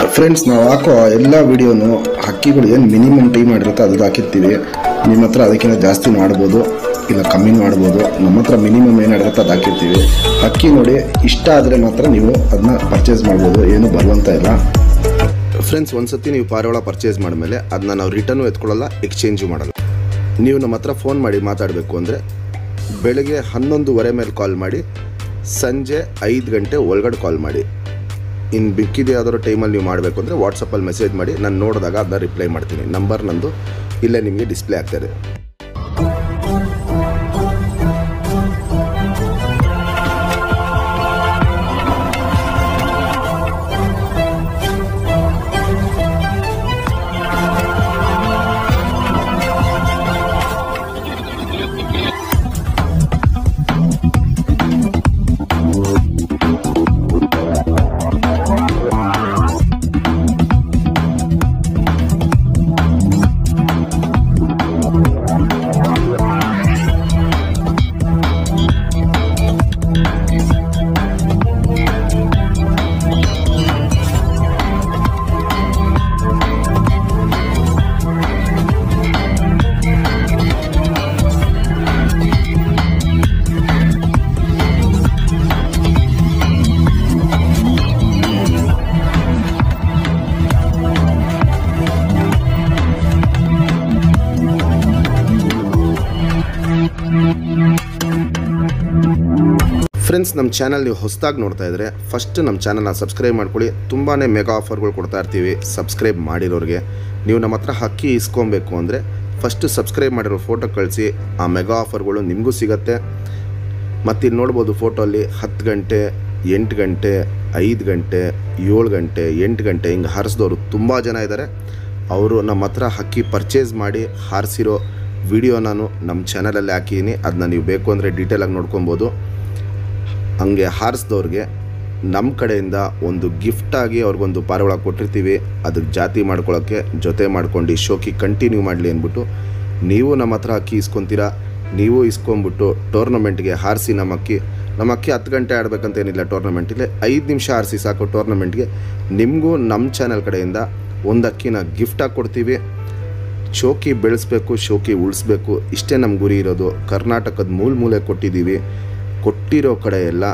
Friends, ನಾವು ಹಾಕೋ ಎಲ್ಲ ವಿಡಿಯೋನು ಹಕ್ಕಿಗಳು ಏನು ಮಿನಿಮಮ್ ಟೈಮ್ ಮಾಡಿರುತ್ತೆ ಅದು ಹಾಕಿರ್ತೀವಿ. ನಿಮ್ಮ ಹತ್ರ ಅದಕ್ಕಿಂತ ಜಾಸ್ತಿ ಮಾಡ್ಬೋದು, ಇಲ್ಲ ಕಮ್ಮಿ ಮಾಡ್ಬೋದು. ನಮ್ಮ ಹತ್ರ ಮಿನಿಮಮ್ ಏನಿರುತ್ತೆ ಅದು ಹಾಕಿರ್ತೀವಿ. ಹಕ್ಕಿ ನೋಡಿ ಇಷ್ಟ ಆದರೆ ಮಾತ್ರ ನೀವು ಅದನ್ನ ಪರ್ಚೇಸ್ ಮಾಡ್ಬೋದು, ಏನು ಬರುವಂತ ಇಲ್ಲ. ಫ್ರೆಂಡ್ಸ್, ಒಂದ್ಸತಿ ನೀವು ಪಾರಿವಾಳ ಪರ್ಚೇಸ್ ಮಾಡಿದ್ಮೇಲೆ ಅದನ್ನ ನಾವು ರಿಟರ್ನು ಎತ್ಕೊಳ್ಳಲ್ಲ, ಎಕ್ಸ್ಚೇಂಜು ಮಾಡಲ್ಲ. ನೀವು ನಮ್ಮ ಹತ್ರ ಫೋನ್ ಮಾಡಿ ಮಾತಾಡಬೇಕು ಅಂದರೆ ಬೆಳಗ್ಗೆ 11:15 ಮೇಲೆ ಕಾಲ್ ಮಾಡಿ, ಸಂಜೆ 5 ಗಂಟೆ ಒಳಗಡೆ ಕಾಲ್ ಮಾಡಿ. ಇನ್ನು ಬಿಕ್ಕಿದೆ ಯಾವ್ದಾದ್ರು ಟೈಮಲ್ಲಿ ನೀವು ಮಾಡಬೇಕು ಅಂದರೆ ವಾಟ್ಸಪ್ಪಲ್ಲಿ ಮೆಸೇಜ್ ಮಾಡಿ, ನಾನು ನೋಡಿದಾಗ ಅದನ್ನ ರಿಪ್ಲೈ ಮಾಡ್ತೀನಿ. ನಂಬರ್ ನಂದು ಇಲ್ಲೇ ನಿಮಗೆ ಡಿಸ್ಪ್ಲೇ ಆಗ್ತಾಯಿದೆ. ಫ್ರೆಂಡ್ಸ್, ನಮ್ಮ ಚಾನಲ್ ನೀವು ಹೊಸದಾಗಿ ನೋಡ್ತಾ ಇದ್ದರೆ ಫಸ್ಟ್ ನಮ್ಮ ಚಾನಲ್ನ ಸಬ್ಸ್ಕ್ರೈಬ್ ಮಾಡ್ಕೊಳ್ಳಿ. ತುಂಬಾ ಮೆಗಾ ಆಫರ್ಗಳು ಕೊಡ್ತಾ ಇರ್ತೀವಿ ಸಬ್ಸ್ಕ್ರೈಬ್ ಮಾಡಿರೋರಿಗೆ. ನೀವು ನಮ್ಮ ಹತ್ರ ಹಕ್ಕಿ ಇಸ್ಕೊಬೇಕು ಅಂದರೆ ಫಸ್ಟ್ ಸಬ್ಸ್ಕ್ರೈಬ್ ಮಾಡಿರೋ ಫೋಟೋ ಕಳಿಸಿ, ಆ ಮೆಗಾ ಆಫರ್ಗಳು ನಿಮಗೂ ಸಿಗುತ್ತೆ. ಮತ್ತು ಇಲ್ಲಿ ನೋಡ್ಬೋದು ಫೋಟೋಲ್ಲಿ 10 ಗಂಟೆ, 8 ಗಂಟೆ, 5 ಗಂಟೆ, 7 ಗಂಟೆ, 8 ಗಂಟೆ ಹಿಂಗೆ ಹಾರಿಸಿದವರು ತುಂಬ ಜನ ಇದ್ದಾರೆ. ಅವರು ನಮ್ಮ ಹತ್ರ ಹಕ್ಕಿ ಪರ್ಚೇಸ್ ಮಾಡಿ ಹಾರಿಸಿರೋ ವಿಡಿಯೋ ನಾನು ನಮ್ಮ ಚಾನಲಲ್ಲಿ ಹಾಕಿದ್ದೀನಿ. ಅದನ್ನ ನೀವು ಬೇಕು ಅಂದರೆ ಡೀಟೇಲಾಗಿ ನೋಡ್ಕೊಬೋದು. ಹಂಗೆ ಹಾರಿಸಿದವ್ರಿಗೆ ನಮ್ಮ ಕಡೆಯಿಂದ ಒಂದು ಗಿಫ್ಟಾಗಿ ಅವ್ರಿಗೊಂದು ಪಾರಿವಾಳ ಕೊಟ್ಟಿರ್ತೀವಿ. ಅದಕ್ಕೆ ಜಾತಿ ಮಾಡ್ಕೊಳ್ಳೋಕ್ಕೆ ಜೊತೆ ಮಾಡ್ಕೊಂಡು ಶೋಕಿ ಕಂಟಿನ್ಯೂ ಮಾಡಲಿ ಅಂದ್ಬಿಟ್ಟು ನೀವು ನಮ್ಮ ಹತ್ರ ಅಕ್ಕಿ ಇಸ್ಕೊತೀರಾ. ನೀವು ಇಸ್ಕೊಂಬಿಟ್ಟು ಟೂರ್ನಮೆಂಟ್ಗೆ ಹಾರಿಸಿ ನಮ್ಮ ಅಕ್ಕಿ 10 ಗಂಟೆ ಆಡಬೇಕಂತೇನಿಲ್ಲ. ಟೂರ್ನಮೆಂಟಿಗೆ 5 ನಿಮಿಷ ಹಾರಿಸಿ ಸಾಕು. ಟೂರ್ನಮೆಂಟ್ಗೆ ನಿಮಗೂ ನಮ್ಮ ಚಾನಲ್ ಕಡೆಯಿಂದ ಒಂದು ಅಕ್ಕಿನ ಗಿಫ್ಟಾಗಿ ಕೊಡ್ತೀವಿ. ಶೋಕಿ ಬೆಳೆಸಬೇಕು, ಶೋಕಿ ಉಳಿಸ್ಬೇಕು, ಇಷ್ಟೇ ನಮ್ಮ ಗುರಿ ಇರೋದು. ಕರ್ನಾಟಕದ ಮೂಲೆ ಕೊಟ್ಟಿದ್ದೀವಿ. ಕೊಟ್ಟಿರೋ ಕಡೆ ಎಲ್ಲ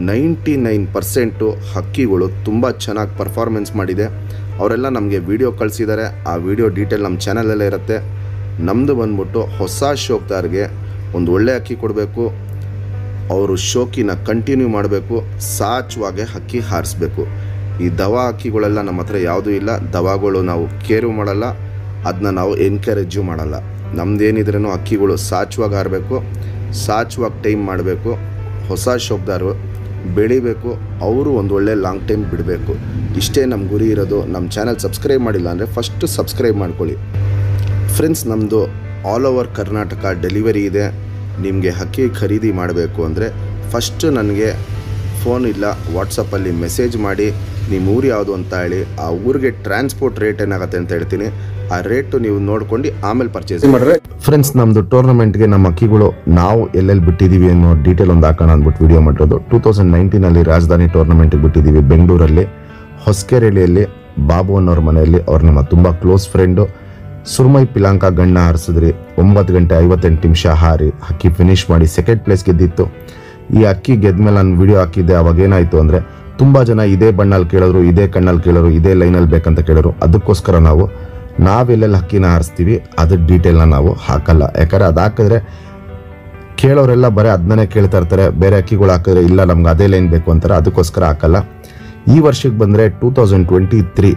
99% ಹಕ್ಕಿಗಳು ತುಂಬ ಚೆನ್ನಾಗಿ ಪರ್ಫಾರ್ಮೆನ್ಸ್ ಮಾಡಿದೆ. ಅವರೆಲ್ಲ ನಮಗೆ ವಿಡಿಯೋ ಕಳಿಸಿದ್ದಾರೆ. ಆ ವಿಡಿಯೋ ಡೀಟೇಲ್ ನಮ್ಮ ಚಾನಲಲ್ಲೇ ಇರುತ್ತೆ. ನಮ್ಮದು ಬಂದ್ಬಿಟ್ಟು ಹೊಸ ಶೋಕ್ದಾರ್ಗೆ ಒಂದು ಒಳ್ಳೆ ಅಕ್ಕಿ ಕೊಡಬೇಕು. ಅವರು ಶೋಕಿನ ಕಂಟಿನ್ಯೂ ಮಾಡಬೇಕು, ಸಾಚುವಾಗೆ ಹಕ್ಕಿ ಹಾರಿಸ್ಬೇಕು. ಈ ದವಾ ಹಕ್ಕಿಗಳೆಲ್ಲ ನಮ್ಮ ಹತ್ರ ಯಾವುದೂ ಇಲ್ಲ. ದವಾಗಳು ನಾವು ಕೇರು ಮಾಡಲ್ಲ, ಅದನ್ನ ನಾವು ಎನ್ಕರೇಜು ಮಾಡಲ್ಲ. ನಮ್ಮದೇನಿದ್ರೂ ಹಕ್ಕಿಗಳು ಸಾಚುವಾಗಿ ಹಾರಬೇಕು, ಸಾಚುವಾಗಿ ಟೈಮ್ ಮಾಡಬೇಕು. ಹೊಸ ಶೋಕ್ದಾರು ಬೆಳಿಬೇಕು, ಅವರು ಒಂದು ಒಳ್ಳೆ ಲಾಂಗ್ ಟೈಮ್ ಬಿಡಬೇಕು. ಇಷ್ಟೇ ನಮ್ಮ ಗುರಿ ಇರೋದು. ನಮ್ಮ ಚಾನಲ್ ಸಬ್ಸ್ಕ್ರೈಬ್ ಮಾಡಿಲ್ಲ ಅಂದರೆ ಫಸ್ಟು ಸಬ್ಸ್ಕ್ರೈಬ್ ಮಾಡ್ಕೊಳ್ಳಿ. ಫ್ರೆಂಡ್ಸ್, ನಮ್ಮದು ಆಲ್ ಓವರ್ ಕರ್ನಾಟಕ ಡೆಲಿವರಿ ಇದೆ. ನಿಮಗೆ ಹಕ್ಕಿ ಖರೀದಿ ಮಾಡಬೇಕು ಅಂದರೆ ಫಸ್ಟು ನನಗೆ ಫೋನ್ ಇಲ್ಲ ವಾಟ್ಸಪ್ಪಲ್ಲಿ ಮೆಸೇಜ್ ಮಾಡಿ ನಿಮ್ಮ ಊರು ಯಾವುದು ಅಂತ ಹೇಳಿ, ಆ ಊರಿಗೆ ಟ್ರಾನ್ಸ್ಪೋರ್ಟ್ ರೇಟ್ ಏನಾಗುತ್ತೆ ಅಂತ ಹೇಳ್ತೀನಿ. ಆ ರೇಟು ನೀವು ನೋಡ್ಕೊಂಡು ಆಮೇಲೆ ಪರ್ಚೇಸ್ ಮಾಡಿದ್ರೆ. ಫ್ರೆಂಡ್ಸ್, ನಮ್ಮದು ಟೂರ್ನಮೆಂಟ್ಗೆ ನಮ್ಮ ಅಕ್ಕಿಗಳು ನಾವು ಎಲ್ಲೆಲ್ಲಿ ಬಿಟ್ಟಿದ್ದೀವಿ ಅನ್ನೋ ಡೀಟೇಲ್ ಒಂದು ಹಾಕೋಣ ಅಂದ್ಬಿಟ್ಟು ವಿಡಿಯೋ ಮಾಡಿರೋದು. 2019 ರಾಜಧಾನಿ ಟೂರ್ನಮೆಂಟಿಗೆ ಬಿಟ್ಟಿದ್ದೀವಿ ಬೆಂಗಳೂರಲ್ಲಿ, ಹೊಸಕೆರೆಹಳ್ಳಿಯಲ್ಲಿ ಬಾಬು ಅನ್ನೋರ ಮನೆಯಲ್ಲಿ. ಅವ್ರು ನಮ್ಮ ತುಂಬ ಕ್ಲೋಸ್ ಫ್ರೆಂಡು. ಸುರ್ಮೈ ಪಿಲಾಂಕ ಗಣ್ಣ ಹಾರಿಸಿದ್ರಿ. 9 ಗಂಟೆ 58 ನಿಮಿಷ ಹಾರಿ ಹಕ್ಕಿ ಫಿನಿಶ್ ಮಾಡಿ ಸೆಕೆಂಡ್ ಪ್ಲೇಸ್ ಗೆದ್ದಿತ್ತು. ಈ ಅಕ್ಕಿ ಗೆದ್ಮೇಲೆ ನಾನು ವಿಡಿಯೋ ಹಾಕಿದ್ದೆ. ಅವಾಗ ಏನಾಯಿತು ಅಂದರೆ ತುಂಬ ಜನ ಇದೇ ಬಣ್ಣಲ್ಲಿ ಕೇಳೋರು, ಇದೇ ಕಣ್ಣಲ್ಲಿ ಕೇಳೋರು, ಇದೇ ಲೈನಲ್ಲಿ ಬೇಕಂತ ಕೇಳೋರು. ಅದಕ್ಕೋಸ್ಕರ ನಾವೆಲ್ಲೆಲ್ಲಿ ಹಕ್ಕಿನ ಹಾರಿಸ್ತೀವಿ ಅದ್ರ ಡೀಟೇಲ್ನ ನಾವು ಹಾಕಲ್ಲ. ಯಾಕಂದರೆ ಅದು ಹಾಕಿದ್ರೆ ಕೇಳೋರೆಲ್ಲ ಬರೀ ಅದನ್ನೇ ಕೇಳ್ತಾ ಇರ್ತಾರೆ. ಬೇರೆ ಅಕ್ಕಿಗಳು ಹಾಕಿದ್ರೆ ಇಲ್ಲ ನಮ್ಗೆ ಅದೇ ಲೈನ್ ಬೇಕು ಅಂತಾರೆ. ಅದಕ್ಕೋಸ್ಕರ ಹಾಕಲ್ಲ. ಈ ವರ್ಷಕ್ಕೆ ಬಂದರೆ 2023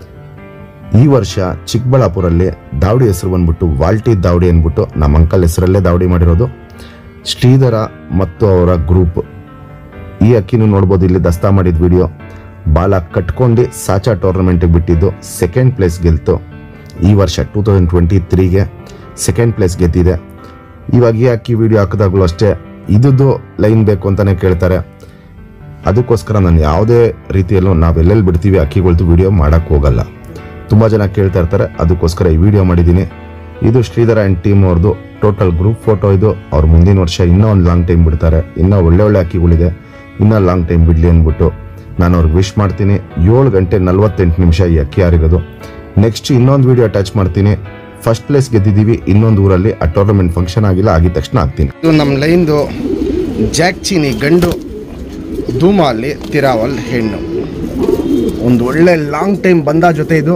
ಈ ವರ್ಷ ಚಿಕ್ಕಬಳ್ಳಾಪುರಲ್ಲಿ ದಾವಡಿ ಹೆಸರು ಬಂದ್ಬಿಟ್ಟು ವಾಲ್ಟಿ ದಾವಡಿ ಅಂದ್ಬಿಟ್ಟು ನಮ್ಮ ಅಂಕಲ್ ಹೆಸರಲ್ಲೇ ದಾವಡಿ ಮಾಡಿರೋದು. ಶ್ರೀಧರ ಮತ್ತು ಅವರ ಗ್ರೂಪ್. ಈ ಅಕ್ಕಿನೂ ನೋಡ್ಬೋದು, ಇಲ್ಲಿ ದಸ್ತಾ ಮಾಡಿದ ವಿಡಿಯೋ. ಬಾಲ ಕಟ್ಕೊಂಡು ಸಾಚಾ ಟೂರ್ನಮೆಂಟಿಗೆ ಬಿಟ್ಟಿದ್ದು, ಸೆಕೆಂಡ್ ಪ್ಲೇಸ್ ಗೆಲ್ತು. ಈ ವರ್ಷ 2023ಗೆ ಸೆಕೆಂಡ್ ಪ್ಲೇಸ್ ಗೆದ್ದಿದೆ. ಇವಾಗ ಈ ಅಕ್ಕಿ ವಿಡಿಯೋ ಹಾಕಿದಾಗಲೂ ಅಷ್ಟೇ ಇದ್ದು ಲೈನ್ ಬೇಕು ಅಂತಲೇ ಕೇಳ್ತಾರೆ. ಅದಕ್ಕೋಸ್ಕರ ನಾನು ಯಾವುದೇ ರೀತಿಯಲ್ಲೂ ನಾವೆಲ್ಲೆಲ್ಲಿ ಬಿಡ್ತೀವಿ ಅಕ್ಕಿಗಳ್ದು ವಿಡಿಯೋ ಮಾಡೋಕ್ಕೆ ಹೋಗಲ್ಲ. ತುಂಬ ಜನ ಕೇಳ್ತಾ ಇರ್ತಾರೆ, ಅದಕ್ಕೋಸ್ಕರ ಈ ವಿಡಿಯೋ ಮಾಡಿದ್ದೀನಿ. ಇದು ಶ್ರೀಧರ ಆ್ಯಂಡ್ ಟೀಮ್ ಅವ್ರದ್ದು ಟೋಟಲ್ ಗ್ರೂಪ್ ಫೋಟೋ. ಇದು ಅವ್ರು ಮುಂದಿನ ವರ್ಷ ಇನ್ನೂ ಒಂದು ಲಾಂಗ್ ಟೈಮ್ ಬಿಡ್ತಾರೆ. ಇನ್ನೂ ಒಳ್ಳೆ ಅಕ್ಕಿಗಳಿದೆ, ಇನ್ನೂ ಲಾಂಗ್ ಟೈಮ್ ಬಿಡಲಿ ಅಂದ್ಬಿಟ್ಟು ನಾನು ಅವ್ರಿಗೆ ವಿಶ್ ಮಾಡ್ತೀನಿ. 7 ಗಂಟೆ 48 ನಿಮಿಷ ಈ ಅಕ್ಕಿ ಹಾರಿರೋದು. ನೆಕ್ಸ್ಟ್ ಇನ್ನೊಂದು ವಿಡಿಯೋ ಅಟ್ಯಾಚ್ ಮಾಡ್ತೀನಿ. ಫಸ್ಟ್ ಪ್ಲೇಸ್ ಗೆದ್ದಿದ್ದೀವಿ ಇನ್ನೊಂದು ಊರಲ್ಲಿ, ಆ ಟೂರ್ನಮೆಂಟ್ ಫಂಕ್ಷನ್ ಆಗಿಲ್ಲ, ಆಗಿದ ತಕ್ಷಣ ಆಗ್ತೀನಿ. ಇದು ನಮ್ಮ ಲೈನ್ದು ಜಾಕ್ ಚೀನಿ ಗಂಡು, ಧೂಮಾಲಿ ತಿರಾವಲ್ ಹೆಣ್ಣು. ಒಂದು ಒಳ್ಳೆ ಲಾಂಗ್ ಟೈಮ್ ಬಂದ ಜೊತೆ ಇದು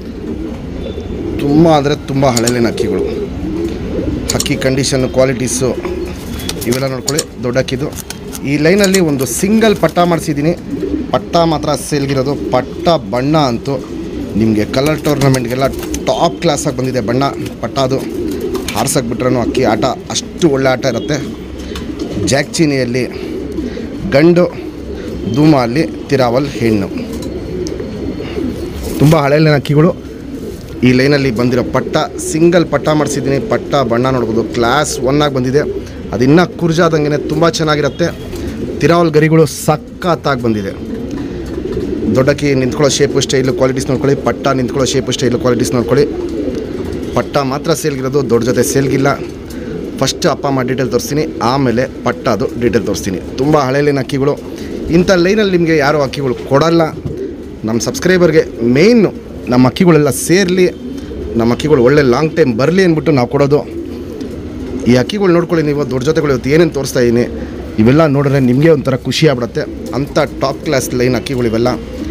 ತುಂಬ ಅಂದರೆ ತುಂಬ ಹಳೆಲಿನ ಅಕ್ಕಿಗಳು. ಅಕ್ಕಿ ಕಂಡೀಷನ್ನು, ಕ್ವಾಲಿಟೀಸು ಇವೆಲ್ಲ ನೋಡ್ಕೊಳ್ಳಿ. ದೊಡ್ಡ ಅಕ್ಕಿದು. ಈ ಲೈನಲ್ಲಿ ಒಂದು ಸಿಂಗಲ್ ಪಟ್ಟ ಮಾಡಿಸಿದ್ದೀನಿ. ಪಟ್ಟ ಮಾತ್ರ ಸೇಲ್ಗಿರೋದು. ಪಟ್ಟ ಬಣ್ಣ ಅಂತೂ ನಿಮಗೆ ಕಲರ್ ಟೂರ್ನಮೆಂಟ್ಗೆಲ್ಲ ಟಾಪ್ ಕ್ಲಾಸಾಗಿ ಬಂದಿದೆ ಬಣ್ಣ. ಪಟ್ಟ ಅದು ಹಾರ್ಸಕ್ಕೆ ಬಿಟ್ರೂ ಅಕ್ಕಿ ಆಟ ಅಷ್ಟು ಒಳ್ಳೆ ಆಟ ಇರುತ್ತೆ. ಜಾಕ್ ಚೀನಿಯಲ್ಲಿ ಗಂಡು, ಧೂಮಾಲಿ ತಿರಾವಲ್ ಹೆಣ್ಣು. ತುಂಬ ಹಳೆಯಲ್ಲಿನ ಅಕ್ಕಿಗಳು. ಈ ಲೈನಲ್ಲಿ ಬಂದಿರೋ ಪಟ್ಟ ಸಿಂಗಲ್ ಪಟ್ಟ ಮಾಡಿಸಿದ್ದೀನಿ. ಪಟ್ಟ ಬಣ್ಣ ನೋಡ್ಬೋದು, ಕ್ಲಾಸ್ 1 ಆಗಿ ಬಂದಿದೆ. ಅದಿನ್ನೂ ಕುರ್ಜಾದಂಗೆ ತುಂಬ ಚೆನ್ನಾಗಿರುತ್ತೆ. ತಿರಾವಲ್ ಗರಿಗಳು ಸಖತ್ತಾಗಿ ಬಂದಿದೆ. ದೊಡ್ಡಕ್ಕಿ ನಿಂತ್ಕೊಳ್ಳೋ ಶೇಪು ಸ್ಟೈಲು ಕ್ವಾಲಿಟೀಸ್ ನೋಡ್ಕೊಳ್ಳಿ. ಪಟ್ಟ ನಿಂತ್ಕೊಳ್ಳೋ ಶೇಪು ಸ್ಟೈಲು ಕ್ವಾಲಿಟೀಸ್ ನೋಡ್ಕೊಳ್ಳಿ. ಪಟ್ಟ ಮಾತ್ರ ಸೇಲ್ಗಿರೋದು, ದೊಡ್ಡ ಜೊತೆ ಸೇಲ್ಗಿಲ್ಲ. ಫಸ್ಟ್ ಅಪ್ಪ ಅಮ್ಮ ಡೀಟೇಲ್ ತೋರಿಸ್ತೀನಿ, ಆಮೇಲೆ ಪಟ್ಟದು ಡೀಟೇಲ್ ತೋರಿಸ್ತೀನಿ. ತುಂಬ ಹಳೆಯಲ್ಲಿನ ಅಕ್ಕಿಗಳು. ಇಂಥ ಲೈನಲ್ಲಿ ನಿಮಗೆ ಯಾರೂ ಅಕ್ಕಿಗಳು ಕೊಡಲ್ಲ. ನಮ್ಮ ಸಬ್ಸ್ಕ್ರೈಬರ್ಗೆ ಮೇಯ್ನು ನಮ್ಮ ಅಕ್ಕಿಗಳೆಲ್ಲ ಸೇರಲಿ, ನಮ್ಮ ಅಕ್ಕಿಗಳು ಒಳ್ಳೆ ಲಾಂಗ್ ಟೈಮ್ ಬರಲಿ ಅಂದ್ಬಿಟ್ಟು ನಾವು ಕೊಡೋದು. ಈ ಅಕ್ಕಿಗಳು ನೋಡ್ಕೊಳ್ಳಿ ನೀವು. ದೊಡ್ಡ ಜೊತೆಗಳು ಇವತ್ತು ಏನೇನು ತೋರಿಸ್ತಾ ಇದ್ದೀನಿ, ಇವೆಲ್ಲ ನೋಡಿದ್ರೆ ನಿಮಗೆ ಒಂಥರ ಖುಷಿ ಆಗ್ಬಿಡುತ್ತೆ. ಅಂಥ ಟಾಪ್ ಕ್ಲಾಸ್ ಲೈನ್ ಅಕ್ಕಿಗಳು ಇವೆಲ್ಲ.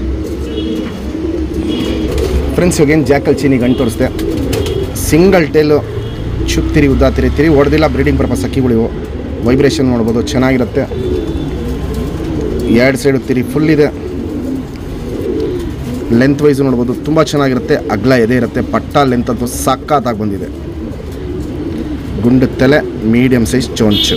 ಫ್ರೆಂಡ್ಸ್, ಇವಾಗೇನು ಜಾಕಲ್ ಚೀನಿ ಗಂಟು ತೋರಿಸ್ದೆ. ಸಿಂಗಲ್ ಟೇಲು, ಚುಪ್ ತಿರಿ ಉದ್ದ ತಿರಿ ಹೊಡೆದಿಲ್ಲ. ಬ್ರೀಡಿಂಗ್ ಪರ್ಪಸ್ ಅಕ್ಕಿಗಳು ಇವು. ವೈಬ್ರೇಷನ್ ನೋಡ್ಬೋದು, ಚೆನ್ನಾಗಿರುತ್ತೆ. 2 ಸೈಡು ತಿರಿ ಫುಲ್ ಇದೆ. ಲೆಂತ್ ವೈಸು ನೋಡ್ಬೋದು, ತುಂಬ ಚೆನ್ನಾಗಿರುತ್ತೆ. ಅಗಲ ಎದೆ ಇರುತ್ತೆ. ಪಟ್ಟ ಲೆಂತ್ ಅಂತೂ ಸಖತ್ತಾಗಿ ಬಂದಿದೆ. ಗುಂಡು ತಲೆ, ಮೀಡಿಯಮ್ ಸೈಜ್ ಚೊಂಚು.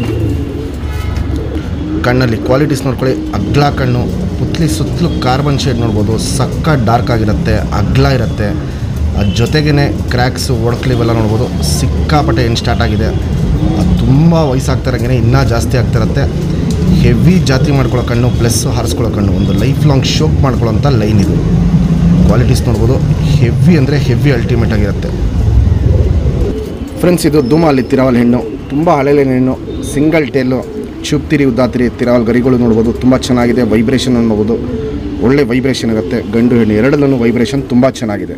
ಕಣ್ಣಲ್ಲಿ ಕ್ವಾಲಿಟೀಸ್ ನೋಡ್ಕೊಳ್ಳಿ. ಅಗ್ಲ ಕಣ್ಣು, ಪುತ್ಲಿ ಸುತ್ತಲೂ ಕಾರ್ಬನ್ ಶೇಡ್ ನೋಡ್ಬೋದು. ಸಕ್ಕ ಡಾರ್ಕ್ ಆಗಿರುತ್ತೆ, ಅಗ್ಲ ಇರುತ್ತೆ. ಅದ್ರ ಜೊತೆಗೇ ಕ್ರ್ಯಾಕ್ಸು, ಒಡಕ್ಲು ಇವೆಲ್ಲ ನೋಡ್ಬೋದು. ಸಿಕ್ಕಾಪಟ್ಟೆ ಏನು ಸ್ಟಾರ್ಟ್ ಆಗಿದೆ. ಅದು ತುಂಬ ವಯಸ್ಸಾಗ್ತಾರಂಗೆ ಇನ್ನೂ ಜಾಸ್ತಿ ಆಗ್ತಿರುತ್ತೆ. ಹೆವಿ ಜಾತಿ ಮಾಡ್ಕೊಳ್ಳೋ ಕಣ್ಣು ಪ್ಲಸ್ ಹಾರಿಸ್ಕೊಳ್ಳೋ ಕಣ್ಣು, ಒಂದು ಲೈಫ್ ಲಾಂಗ್ ಶೋಕ್ ಮಾಡ್ಕೊಳ್ಳೋಂಥ ಲೈನ್ ಇದು. ಕ್ವಾಲಿಟೀಸ್ ನೋಡ್ಬೋದು. ಹೆವಿ ಅಂದರೆ ಹೆವಿ ಅಲ್ಟಿಮೇಟ್ ಆಗಿರುತ್ತೆ. ಫ್ರೆಂಡ್ಸ್, ಇದು ಧೂಮಾಲಿ ತಿರಾವಲ್ ಹೆಣ್ಣು. ತುಂಬ ಹಳೆಯಲ್ಲಿನ ಹೆಣ್ಣು. ಸಿಂಗಲ್ ಟೇಲು, ಚುಪ್ ತಿರಿ ಉದ್ದ ತಿರಾವಲ್ ಗರಿಗಳು ನೋಡ್ಬೋದು. ತುಂಬ ಚೆನ್ನಾಗಿದೆ. ವೈಬ್ರೇಷನ್ ನೋಡ್ಬೋದು, ಒಳ್ಳೆ ವೈಬ್ರೇಷನ್ ಇರುತ್ತೆ. ಗಂಡು ಹೆಣ್ಣು ಎರಡಲ್ಲೂ ವೈಬ್ರೇಷನ್ ತುಂಬ ಚೆನ್ನಾಗಿದೆ.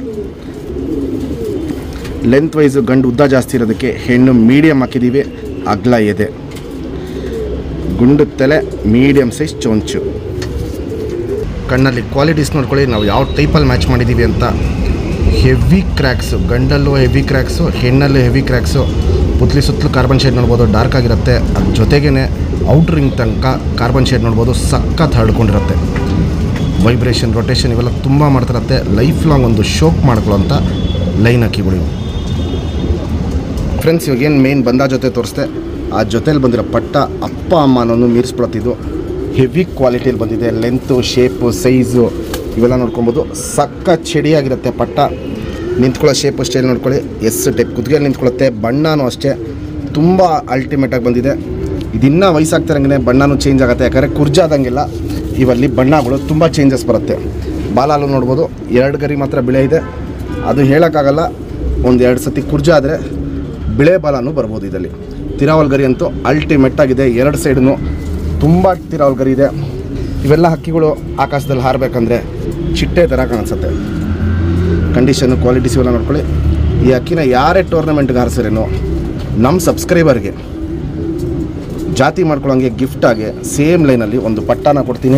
ಲೆಂತ್ ವೈಸು ಗಂಡು ಉದ್ದ ಜಾಸ್ತಿ ಇರೋದಕ್ಕೆ ಹೆಣ್ಣು ಮೀಡಿಯಮ್ ಹಾಕಿದ್ದೀವಿ. ಅಗ್ಲ ಎದೆ, ಗುಂಡು ತಲೆ, ಮೀಡಿಯಮ್ ಸೈಜ್ ಚೊಂಚು. ಕಣ್ಣಲ್ಲಿ ಕ್ವಾಲಿಟೀಸ್ ನೋಡ್ಕೊಳ್ಳಿ. ನಾವು ಯಾವ ಟೈಪಲ್ಲಿ ಮ್ಯಾಚ್ ಮಾಡಿದ್ದೀವಿ ಅಂತ. ಹೆವಿ ಕ್ರ್ಯಾಕ್ಸು, ಗಂಡಲ್ಲೂ ಹೆವಿ ಕ್ರ್ಯಾಕ್ಸು, ಹೆಣ್ಣಲ್ಲೂ ಹೆವಿ ಕ್ರ್ಯಾಕ್ಸು. ಪುತ್ಲಿ ಸುತ್ತಲೂ ಕಾರ್ಬನ್ ಶೇಡ್ ನೋಡ್ಬೋದು, ಡಾರ್ಕ್ ಆಗಿರುತ್ತೆ. ಅದ್ರ ಜೊತೆಗೇ ಔಟ್ ರಿಂಗ್ ತನಕ ಕಾರ್ಬನ್ ಶೇಡ್ ನೋಡ್ಬೋದು, ಸಖತ್ ಹರಡ್ಕೊಂಡಿರುತ್ತೆ. ವೈಬ್ರೇಷನ್, ರೊಟೇಷನ್ ಇವೆಲ್ಲ ತುಂಬ ಮಾಡ್ತಿರುತ್ತೆ. ಲೈಫ್ ಲಾಂಗ್ ಒಂದು ಶೋಕ್ ಮಾಡ್ಕೊಳ್ಳೋಂಥ ಲೈನ್ ಅಕ್ಕಿಗಳು. ಫ್ರೆಂಡ್ಸ್, ಇವಾಗೇನು ಮೇನ್ ಬಂದ ಜೊತೆ ತೋರಿಸ್ದೆ. ಆ ಜೊತೆಲಿ ಬಂದಿರೋ ಪಟ್ಟ ಅಪ್ಪ ಅಮ್ಮನೂ ಮೀರಿಸ್ಬಿಡತ್ತಿದ್ದು. ಹೆವಿ ಕ್ವಾಲಿಟಿಯಲ್ಲಿ ಬಂದಿದೆ. ಲೆಂತು, ಶೇಪು, ಸೈಜು ಇವೆಲ್ಲ ನೋಡ್ಕೊಬೋದು. ಸಖತ್ ಚಡಿಯಾಗಿರುತ್ತೆ. ಪಟ್ಟ ನಿಂತ್ಕೊಳ್ಳೋ ಶೇಪು ಸ್ಟೈಲ್ ನೋಡ್ಕೊಳ್ಳಿ. ಟೈಪ್ ಕುತ್ತಿಗೆಯಲ್ಲಿ ನಿಂತ್ಕೊಳ್ಳುತ್ತೆ. ಬಣ್ಣನೂ ಅಷ್ಟೇ ತುಂಬ ಅಲ್ಟಿಮೇಟಾಗಿ ಬಂದಿದೆ. ಇದಿನ್ನೂ ವಯಸ್ಸಾಗ್ತಿರಂಗೆ ಬಣ್ಣನೂ ಚೇಂಜ್ ಆಗುತ್ತೆ. ಯಾಕಂದರೆ ಕುರ್ಜಾದಂಗೆಲ್ಲ ಇವಲ್ಲಿ ಬಣ್ಣಗಳು ತುಂಬ ಚೇಂಜಸ್ ಬರುತ್ತೆ. ಬಾಲಾಲು ನೋಡ್ಬೋದು. 2 ಗರಿ ಮಾತ್ರ ಬಿಳೆ ಇದೆ. ಅದು ಹೇಳೋಕ್ಕಾಗಲ್ಲ. 1-2 ಸತಿ ಕುರ್ಜಾದರೆ ಬಿಳೆ ಬಾಲನೂ ಬರ್ಬೋದು ಇದರಲ್ಲಿ. ತಿರಾವಲ್ ಗರಿ ಅಂತೂ ಅಲ್ಟಿಮೇಟ್ ಆಗಿದೆ. 2 ಸೈಡ್ನು ತುಂಬ ತಿರಾವಲ್ ಗರಿ ಇದೆ. ಇವೆಲ್ಲ ಹಕ್ಕಿಗಳು ಆಕಾಶದಲ್ಲಿ ಹಾರಬೇಕಂದ್ರೆ ಚಿಟ್ಟೆ ಥರ ಕಾಣಿಸುತ್ತೆ. ಕಂಡೀಷನ್ನು, ಕ್ವಾಲಿಟೀಸ್ ಇವೆಲ್ಲ ನೋಡ್ಕೊಳ್ಳಿ. ಈ ಅಕ್ಕಿನ ಯಾರೇ ಟೂರ್ನಮೆಂಟ್ಗೆ ಹಾರಿಸಿರೇನೋ ನಮ್ಮ ಸಬ್ಸ್ಕ್ರೈಬರ್ಗೆ ಜಾತಿ ಮಾಡ್ಕೊಳ್ಳೋಂಗೆ ಗಿಫ್ಟಾಗಿ ಸೇಮ್ ಲೈನಲ್ಲಿ ಒಂದು ಪಟ್ಟಾನ ಕೊಡ್ತೀನಿ.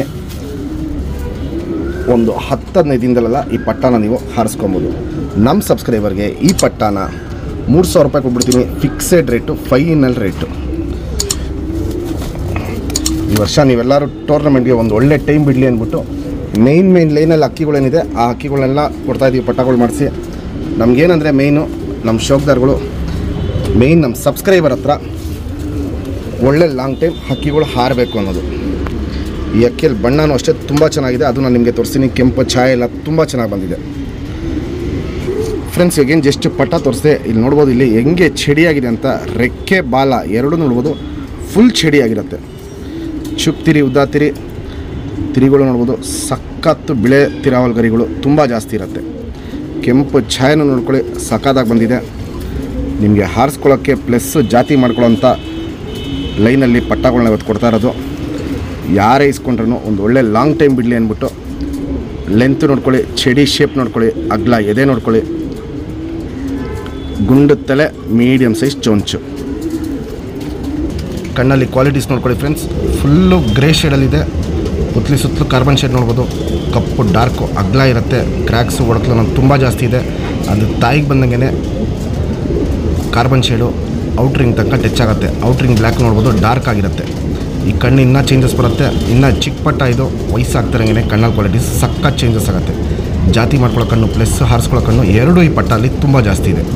ಒಂದು 10-15 ದಿನದಲ್ಲೆಲ್ಲ ಈ ಪಟ್ಟಾನ ನೀವು ಹಾರಿಸ್ಕೊಬೋದು. ನಮ್ಮ ಸಬ್ಸ್ಕ್ರೈಬರ್ಗೆ ಈ ಪಟ್ಟಾನ 3,000 ರೂಪಾಯಿ ಕೊಟ್ಬಿಡ್ತೀನಿ. Fixed rate, final rate. ಈ ವರ್ಷ ನೀವೆಲ್ಲರೂ ಟೂರ್ನಮೆಂಟ್ಗೆ ಒಂದು ಒಳ್ಳೆ ಟೈಮ್ ಬಿಡಲಿ ಅಂದ್ಬಿಟ್ಟು ಮೇನ್ ಲೈನಲ್ಲಿ ಅಕ್ಕಿಗಳೇನಿದೆ ಆ ಅಕ್ಕಿಗಳನ್ನೆಲ್ಲ ಕೊಡ್ತಾಯಿದ್ದೀವಿ. ಪಟ್ಟಾಗಳು ಮಾಡಿಸಿ. ನಮಗೇನಂದರೆ ಮೇಯ್ನು ನಮ್ಮ ಶೋಕ್ದಾರ್ಗಳು, ಮೇಯ್ನ್ ನಮ್ಮ ಸಬ್ಸ್ಕ್ರೈಬರ್ ಹತ್ರ ಒಳ್ಳೆ ಲಾಂಗ್ ಟೈಮ್ ಹಕ್ಕಿಗಳು ಹಾರಬೇಕು ಅನ್ನೋದು. ಈ ಅಕ್ಕಿಯಲ್ಲಿ ಬಣ್ಣನೂ ಅಷ್ಟೇ ತುಂಬ ಚೆನ್ನಾಗಿದೆ. ಅದು ನಾನು ನಿಮಗೆ ತೋರಿಸ್ತೀನಿ. ಕೆಂಪು ಛಾಯೆ ಎಲ್ಲ ತುಂಬ ಚೆನ್ನಾಗಿ ಬಂದಿದೆ. ಫ್ರೆಂಡ್ಸ್, ಈಗೇನು ಜಸ್ಟ್ ಪಟ್ಟ ತೋರಿಸಿದೆ. ಇಲ್ಲಿ ನೋಡ್ಬೋದು, ಇಲ್ಲಿ ಹೆಂಗೆ ಚಡಿಯಾಗಿದೆ ಅಂತ. ರೆಕ್ಕೆ ಬಾಲ ಎರಡೂ ನೋಡ್ಬೋದು, ಫುಲ್ ಚಡಿಯಾಗಿರುತ್ತೆ. ಚುಪ್ ತಿರಿ ಉದ್ದ ತಿರಿಗಳು ನೋಡ್ಬೋದು. ಸಖತ್ತು ಬಿಳೆ ತಿರಾವಲ್ ಗರಿಗಳು ತುಂಬ ಜಾಸ್ತಿ ಇರುತ್ತೆ. ಕೆಂಪು ಛಾಯೆನೂ ನೋಡ್ಕೊಳ್ಳಿ, ಸಖತ್ತಾಗಿ ಬಂದಿದೆ. ನಿಮಗೆ ಹಾರಿಸ್ಕೊಳ್ಳೋಕ್ಕೆ ಪ್ಲಸ್ ಜಾತಿ ಮಾಡ್ಕೊಳ್ಳೋಂಥ ಲೈನಲ್ಲಿ ಪಟ್ಟಗಳನ್ನ ಇವತ್ತು ಕೊಡ್ತಾ ಇರೋದು. ಯಾರೇ ಇಸ್ಕೊಂಡ್ರೂ ಒಂದು ಒಳ್ಳೆ ಲಾಂಗ್ ಟೈಮ್ ಬಿಡಲಿ ಅಂದ್ಬಿಟ್ಟು ಲೆಂತ್ ನೋಡ್ಕೊಳ್ಳಿ, ಚಡಿ ಶೇಪ್ ನೋಡ್ಕೊಳ್ಳಿ, ಅಗ್ಲ ಎದೆ ನೋಡ್ಕೊಳ್ಳಿ, ಗುಂಡು ತಲೆ, ಮೀಡಿಯಮ್ ಸೈಜ್ ಚೊಂಚು. ಕಣ್ಣಲ್ಲಿ ಕ್ವಾಲಿಟೀಸ್ ನೋಡ್ಕೊಳ್ಳಿ ಫ್ರೆಂಡ್ಸ್, ಫುಲ್ಲು ಗ್ರೇ ಶೇಡಲ್ಲಿದೆ. ಪುತ್ಲಿ ಸುತ್ತಲೂ ಕಾರ್ಬನ್ ಶೇಡ್ ನೋಡ್ಬೋದು. ಕಪ್ಪು ಡಾರ್ಕು ಅಗ್ಲ ಇರುತ್ತೆ. ಕ್ರ್ಯಾಕ್ಸು ಒಡಕಲು ನಮ್ಗೆ ತುಂಬ ಜಾಸ್ತಿ ಇದೆ. ಅದು ತಾಯಿಗೆ ಬಂದಂಗೆ ಕಾರ್ಬನ್ ಶೇಡು ಔಟ್ರಿಂಗ್ ತನಕ ಟಚ್ ಆಗುತ್ತೆ. ಔಟ್ರಿಂಗ್ ಬ್ಲ್ಯಾಕ್ ನೋಡ್ಬೋದು, ಡಾರ್ಕ್ ಆಗಿರುತ್ತೆ. ಈ ಕಣ್ಣು ಇನ್ನೂ ಚೇಂಜಸ್ ಬರುತ್ತೆ. ಇನ್ನೂ ಚಿಕ್ಕ ಪಟ್ಟ ಇದು ವಯಸ್ಸಾಗ್ತಿರಂಗೆ ಕಣ್ಣಲ್ಲಿ ಕ್ವಾಲಿಟೀಸ್ ಸಖತ್ ಚೇಂಜಸ್ ಆಗುತ್ತೆ. ಜಾತಿ ಮಾಡ್ಕೊಳ್ಳೋ ಕಣ್ಣು ಪ್ಲಸ್ ಹಾರಿಸ್ಕೊಳ್ಳೋ ಕಣ್ಣು ಎರಡೂ ಈ ಪಟ್ಟಲ್ಲಿ ತುಂಬ ಜಾಸ್ತಿ ಇದೆ.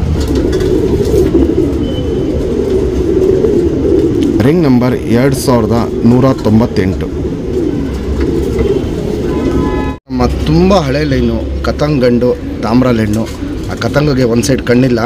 Ring number 2198. ನಮ್ಮ ತುಂಬ ಹಳೆ ಲೈನು ಕತಂಗ್ ಗಂಡು ತಾಮ್ರಾಲ್ ಹೆಣ್ಣು. ಆ ಕತಂಗಿಗೆ ಒಂದು ಸೈಡ್ ಕಣ್ಣಿಲ್ಲ.